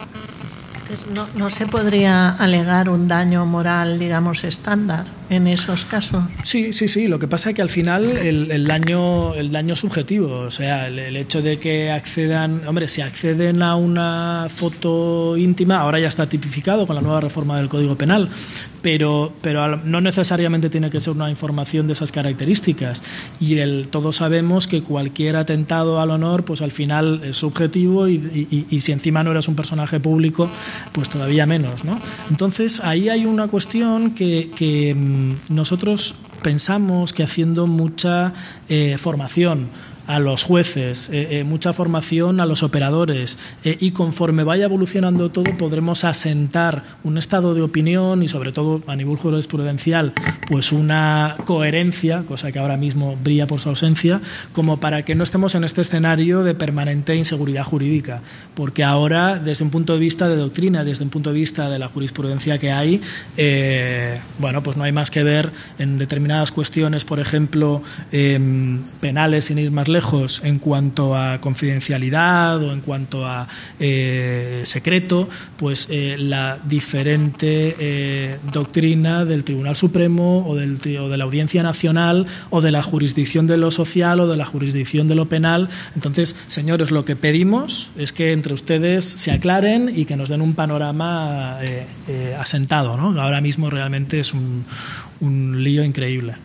A: No, no se podría alegar un daño moral, digamos, estándar en esos casos.
B: Sí, sí, sí. Lo que pasa es que al final el, el daño, el daño es subjetivo. O sea, el, el hecho de que accedan, hombre, si acceden a una foto íntima, ahora ya está tipificado con la nueva reforma del Código Penal, pero, pero no necesariamente tiene que ser una información de esas características. Y el, todos sabemos que cualquier atentado al honor, pues al final es subjetivo y, y, y si encima no eres un personaje público, pues todavía menos, ¿no? Entonces ahí hay una cuestión que, que nosotros pensamos que haciendo mucha eh, formación a los jueces, eh, eh, mucha formación a los operadores eh, y conforme vaya evolucionando todo podremos asentar un estado de opinión y sobre todo a nivel jurisprudencial pues una coherencia, cosa que ahora mismo brilla por su ausencia, como para que no estemos en este escenario de permanente inseguridad jurídica, porque ahora desde un punto de vista de doctrina, desde un punto de vista de la jurisprudencia que hay, eh, bueno, pues no hay más que ver en determinadas cuestiones, por ejemplo, eh, penales sin ir más lejos en cuanto a confidencialidad o en cuanto a eh, secreto, pues eh, la diferente eh, doctrina del Tribunal Supremo o, del, o de la Audiencia Nacional o de la jurisdicción de lo social o de la jurisdicción de lo penal. Entonces, señores, lo que pedimos es que entre ustedes se aclaren y que nos den un panorama eh, eh, asentado, ¿no? Ahora mismo realmente es un, un lío increíble.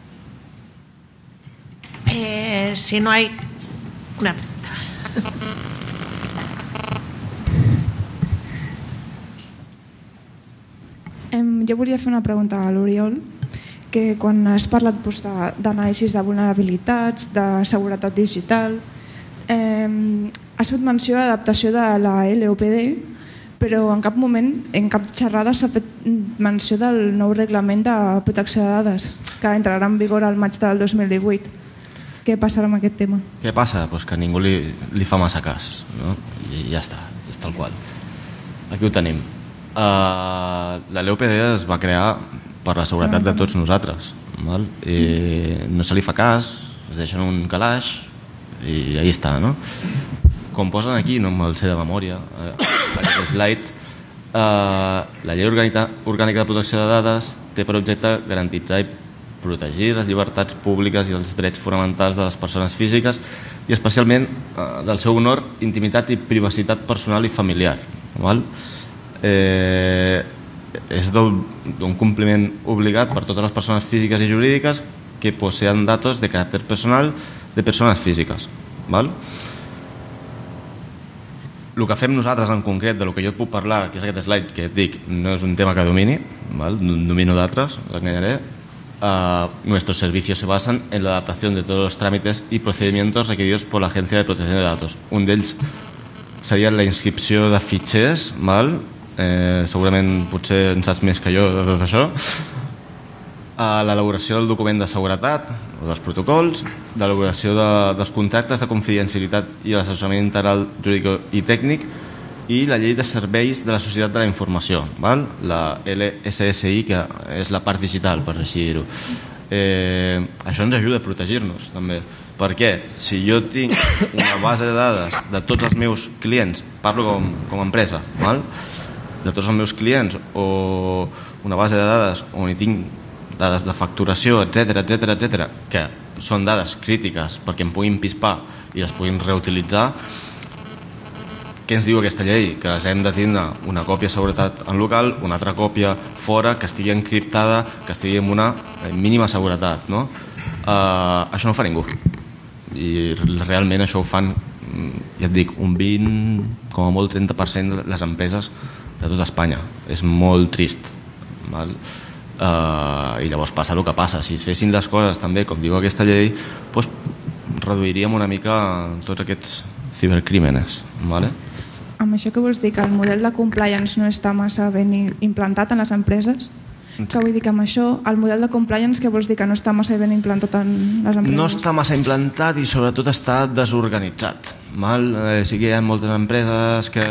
A: Eh, si no hay... Una...
H: Jo volia fer una pregunta a l'Oriol, que quan has parlat d'anàlisis de vulnerabilitats, de seguretat digital, eh, has fet menció d'adaptació de la L O P D, però en cap moment, en cap xerrada s'ha fet menció del nou reglament de protecció de dades, que entrarà en vigor al maig del dos mil divuit. Què passarà amb aquest tema?
C: Què passa? Pues que ningú li, li fa massa cas, no? I ja està, és tal qual. Aquí ho tenim. Uh, la L O P D es va crear per la seguretat de tots nosaltres, val? I no se li fa cas, es deixen un calaix i ahí està, no? Com posen aquí, no me'l sé de memòria, uh, aquest slide, uh, la llei orgànica, orgànica de protecció de dades té per objecte garantitzar i protegir les llibertats públiques i els drets fonamentals de les persones físiques i especialment eh, del seu honor, intimitat i privacitat personal i familiar. Val? Eh, és d'un compliment obligat per totes les persones físiques i jurídiques que posseen datos de caràcter personal de persones físiques. Val? El que fem nosaltres en concret, de lo que jo et puc parlar, que és aquest slide que et dic, no és un tema que domini, val? Domino d'altres, l'enganyaré. Uh, nuestros servicios se basan en la adaptación de todos los trámites y procedimientos requeridos por la Agencia de Protección de Datos. Un d'ells seria la inscripció de fitxers, val? Eh, segurament potser en saps més que jo de tot això, uh, l'elaboració del document de seguretat o dels protocols, l'elaboració de, dels contractes de confidencialitat i l'assessorament integral jurídic i tècnic, i la llei de serveis de la societat de la informació, val? La L S S I, que és la part digital, per així dir-ho. Eh, això ens ajuda a protegir-nos, també. Perquè si jo tinc una base de dades de tots els meus clients, parlo com, com a empresa, val? De tots els meus clients, o una base de dades on hi tinc dades de facturació, etcètera, etcètera, etcètera, que són dades crítiques perquè em puguin pispar i les puguin reutilitzar, què ens diu aquesta llei? Que les hem de tindre una còpia de seguretat en local, una altra còpia fora, que estigui encriptada, que estigui amb una mínima seguretat, no? Uh, això no ho fa ningú. I realment això ho fan, ja et dic, un vint, com a molt trenta per cent de les empreses de tot Espanya. És molt trist. Val? Uh, I llavors passa el que passa. Si es fessin les coses també, com diu aquesta llei, doncs reduiríem una mica tots aquests cibercrímenes. Vale?
H: Amb això què vols dir? Que el model de compliance no està massa ben implantat en les empreses? Que vull dir que amb això, el model de compliance, què vols dir? Que no està massa ben implantat en les empreses?
C: No està massa implantat i sobretot està desorganitzat. Val? Eh, sí que hi ha moltes empreses que,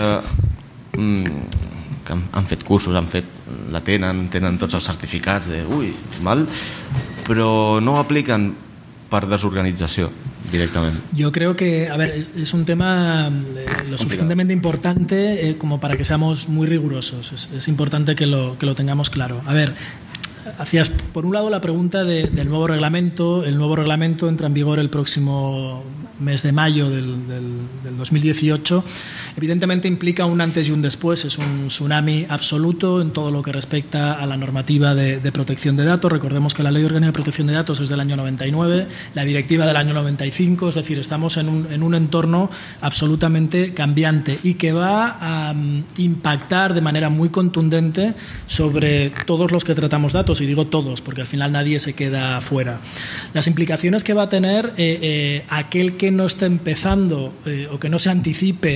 C: mm, que han fet cursos, han fet, la tenen, tenen tots els certificats de ui, val? Però no ho apliquen per desorganitzación directamente.
B: Yo creo que, a ver, es un tema eh, lo suficientemente importante eh, como para que seamos muy rigurosos. Es, es importante que lo, que lo tengamos claro. A ver, hacías por un lado la pregunta de, del nuevo reglamento. El nuevo reglamento entra en vigor el próximo mes de mayo del, del, del dos mil dieciocho. Evidentemente implica un antes y un después. Es un tsunami absoluto en todo lo que respecta a la normativa de, de protección de datos. Recordemos que la Ley Orgánica de Protección de Datos es del año noventa y nueve, la directiva del año noventa y cinco, es decir, estamos en un, en un entorno absolutamente cambiante y que va a um, impactar de manera muy contundente sobre todos los que tratamos datos, y digo todos porque al final nadie se queda fuera. Las implicaciones que va a tener eh, eh, aquel que no esté empezando eh, o que no se anticipe al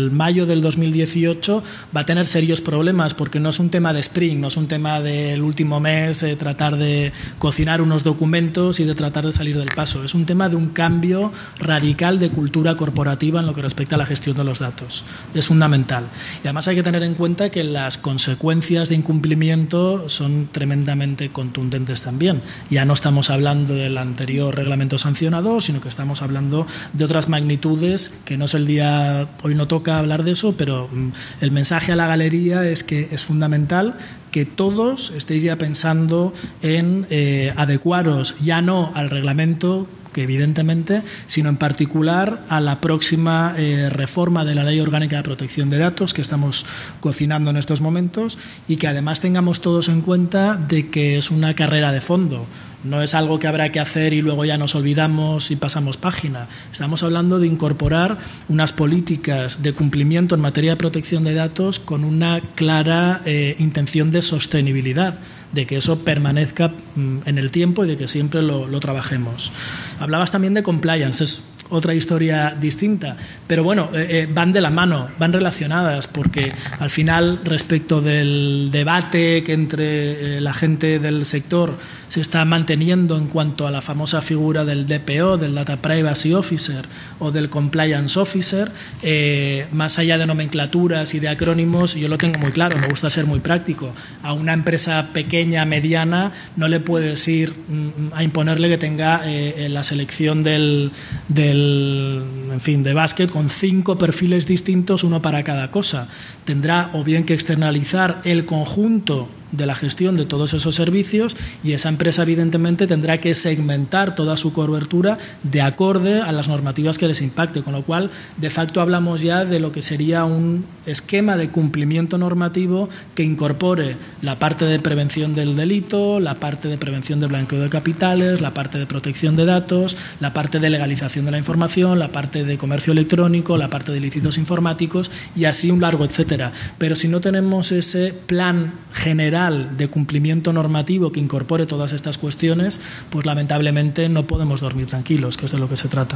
B: al mayo del dos mil dieciocho va a tener serios problemas, porque no es un tema de sprint, no es un tema del último mes de tratar de cocinar unos documentos y de tratar de salir del paso. Es un tema de un cambio radical de cultura corporativa en lo que respecta a la gestión de los datos. Es fundamental. Y además hay que tener en cuenta que las consecuencias de incumplimiento son tremendamente contundentes también. Ya no estamos hablando del anterior reglamento sancionador, sino que estamos hablando de otras magnitudes, que no es el día, hoy no toca hablar de eso, pero el mensaje a la galería es que es fundamental que todos estéis ya pensando en eh, adecuaros ya no al reglamento, que evidentemente, sino en particular a la próxima eh, reforma de la Ley Orgánica de Protección de Datos que estamos cocinando en estos momentos, y que además tengamos todos en cuenta de que es una carrera de fondo. No es algo que habrá que hacer y luego ya nos olvidamos y pasamos página. Estamos hablando de incorporar unas políticas de cumplimiento en materia de protección de datos con una clara eh, intención de sostenibilidad, de que eso permanezca mm, en el tiempo y de que siempre lo, lo trabajemos. Hablabas también de compliance, es otra historia distinta, pero bueno, eh, eh, van de la mano, van relacionadas, porque al final, respecto del debate que entre eh, la gente del sector se está manteniendo en cuanto a la famosa figura del D P O, del Data Privacy Officer o del Compliance Officer, eh, más allá de nomenclaturas y de acrónimos, yo lo tengo muy claro, me gusta ser muy práctico. A una empresa pequeña, mediana, no le puedes ir mm, a imponerle que tenga eh, la selección del, del en fin, de básquet con cinco perfiles distintos, uno para cada cosa. Tendrá o bien que externalizar el conjunto de la gestión de todos esos servicios, y esa empresa evidentemente tendrá que segmentar toda su cobertura de acorde a las normativas que les impacte, con lo cual de facto hablamos ya de lo que sería un esquema de cumplimiento normativo que incorpore la parte de prevención del delito, la parte de prevención del blanqueo de capitales, la parte de protección de datos, la parte de legalización de la información, la parte de comercio electrónico, la parte de ilícitos informáticos y así un largo etcétera. Pero si no tenemos ese plan general de cumplimiento normativo que incorpore todas estas cuestiones, pues lamentablemente no podemos dormir tranquilos, que es de lo que se trata.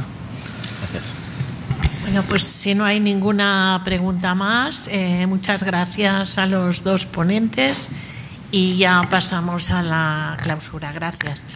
C: Gracias.
A: Bueno, pues si no hay ninguna pregunta más, eh, muchas gracias a los dos ponentes y ya pasamos a la clausura. Gracias.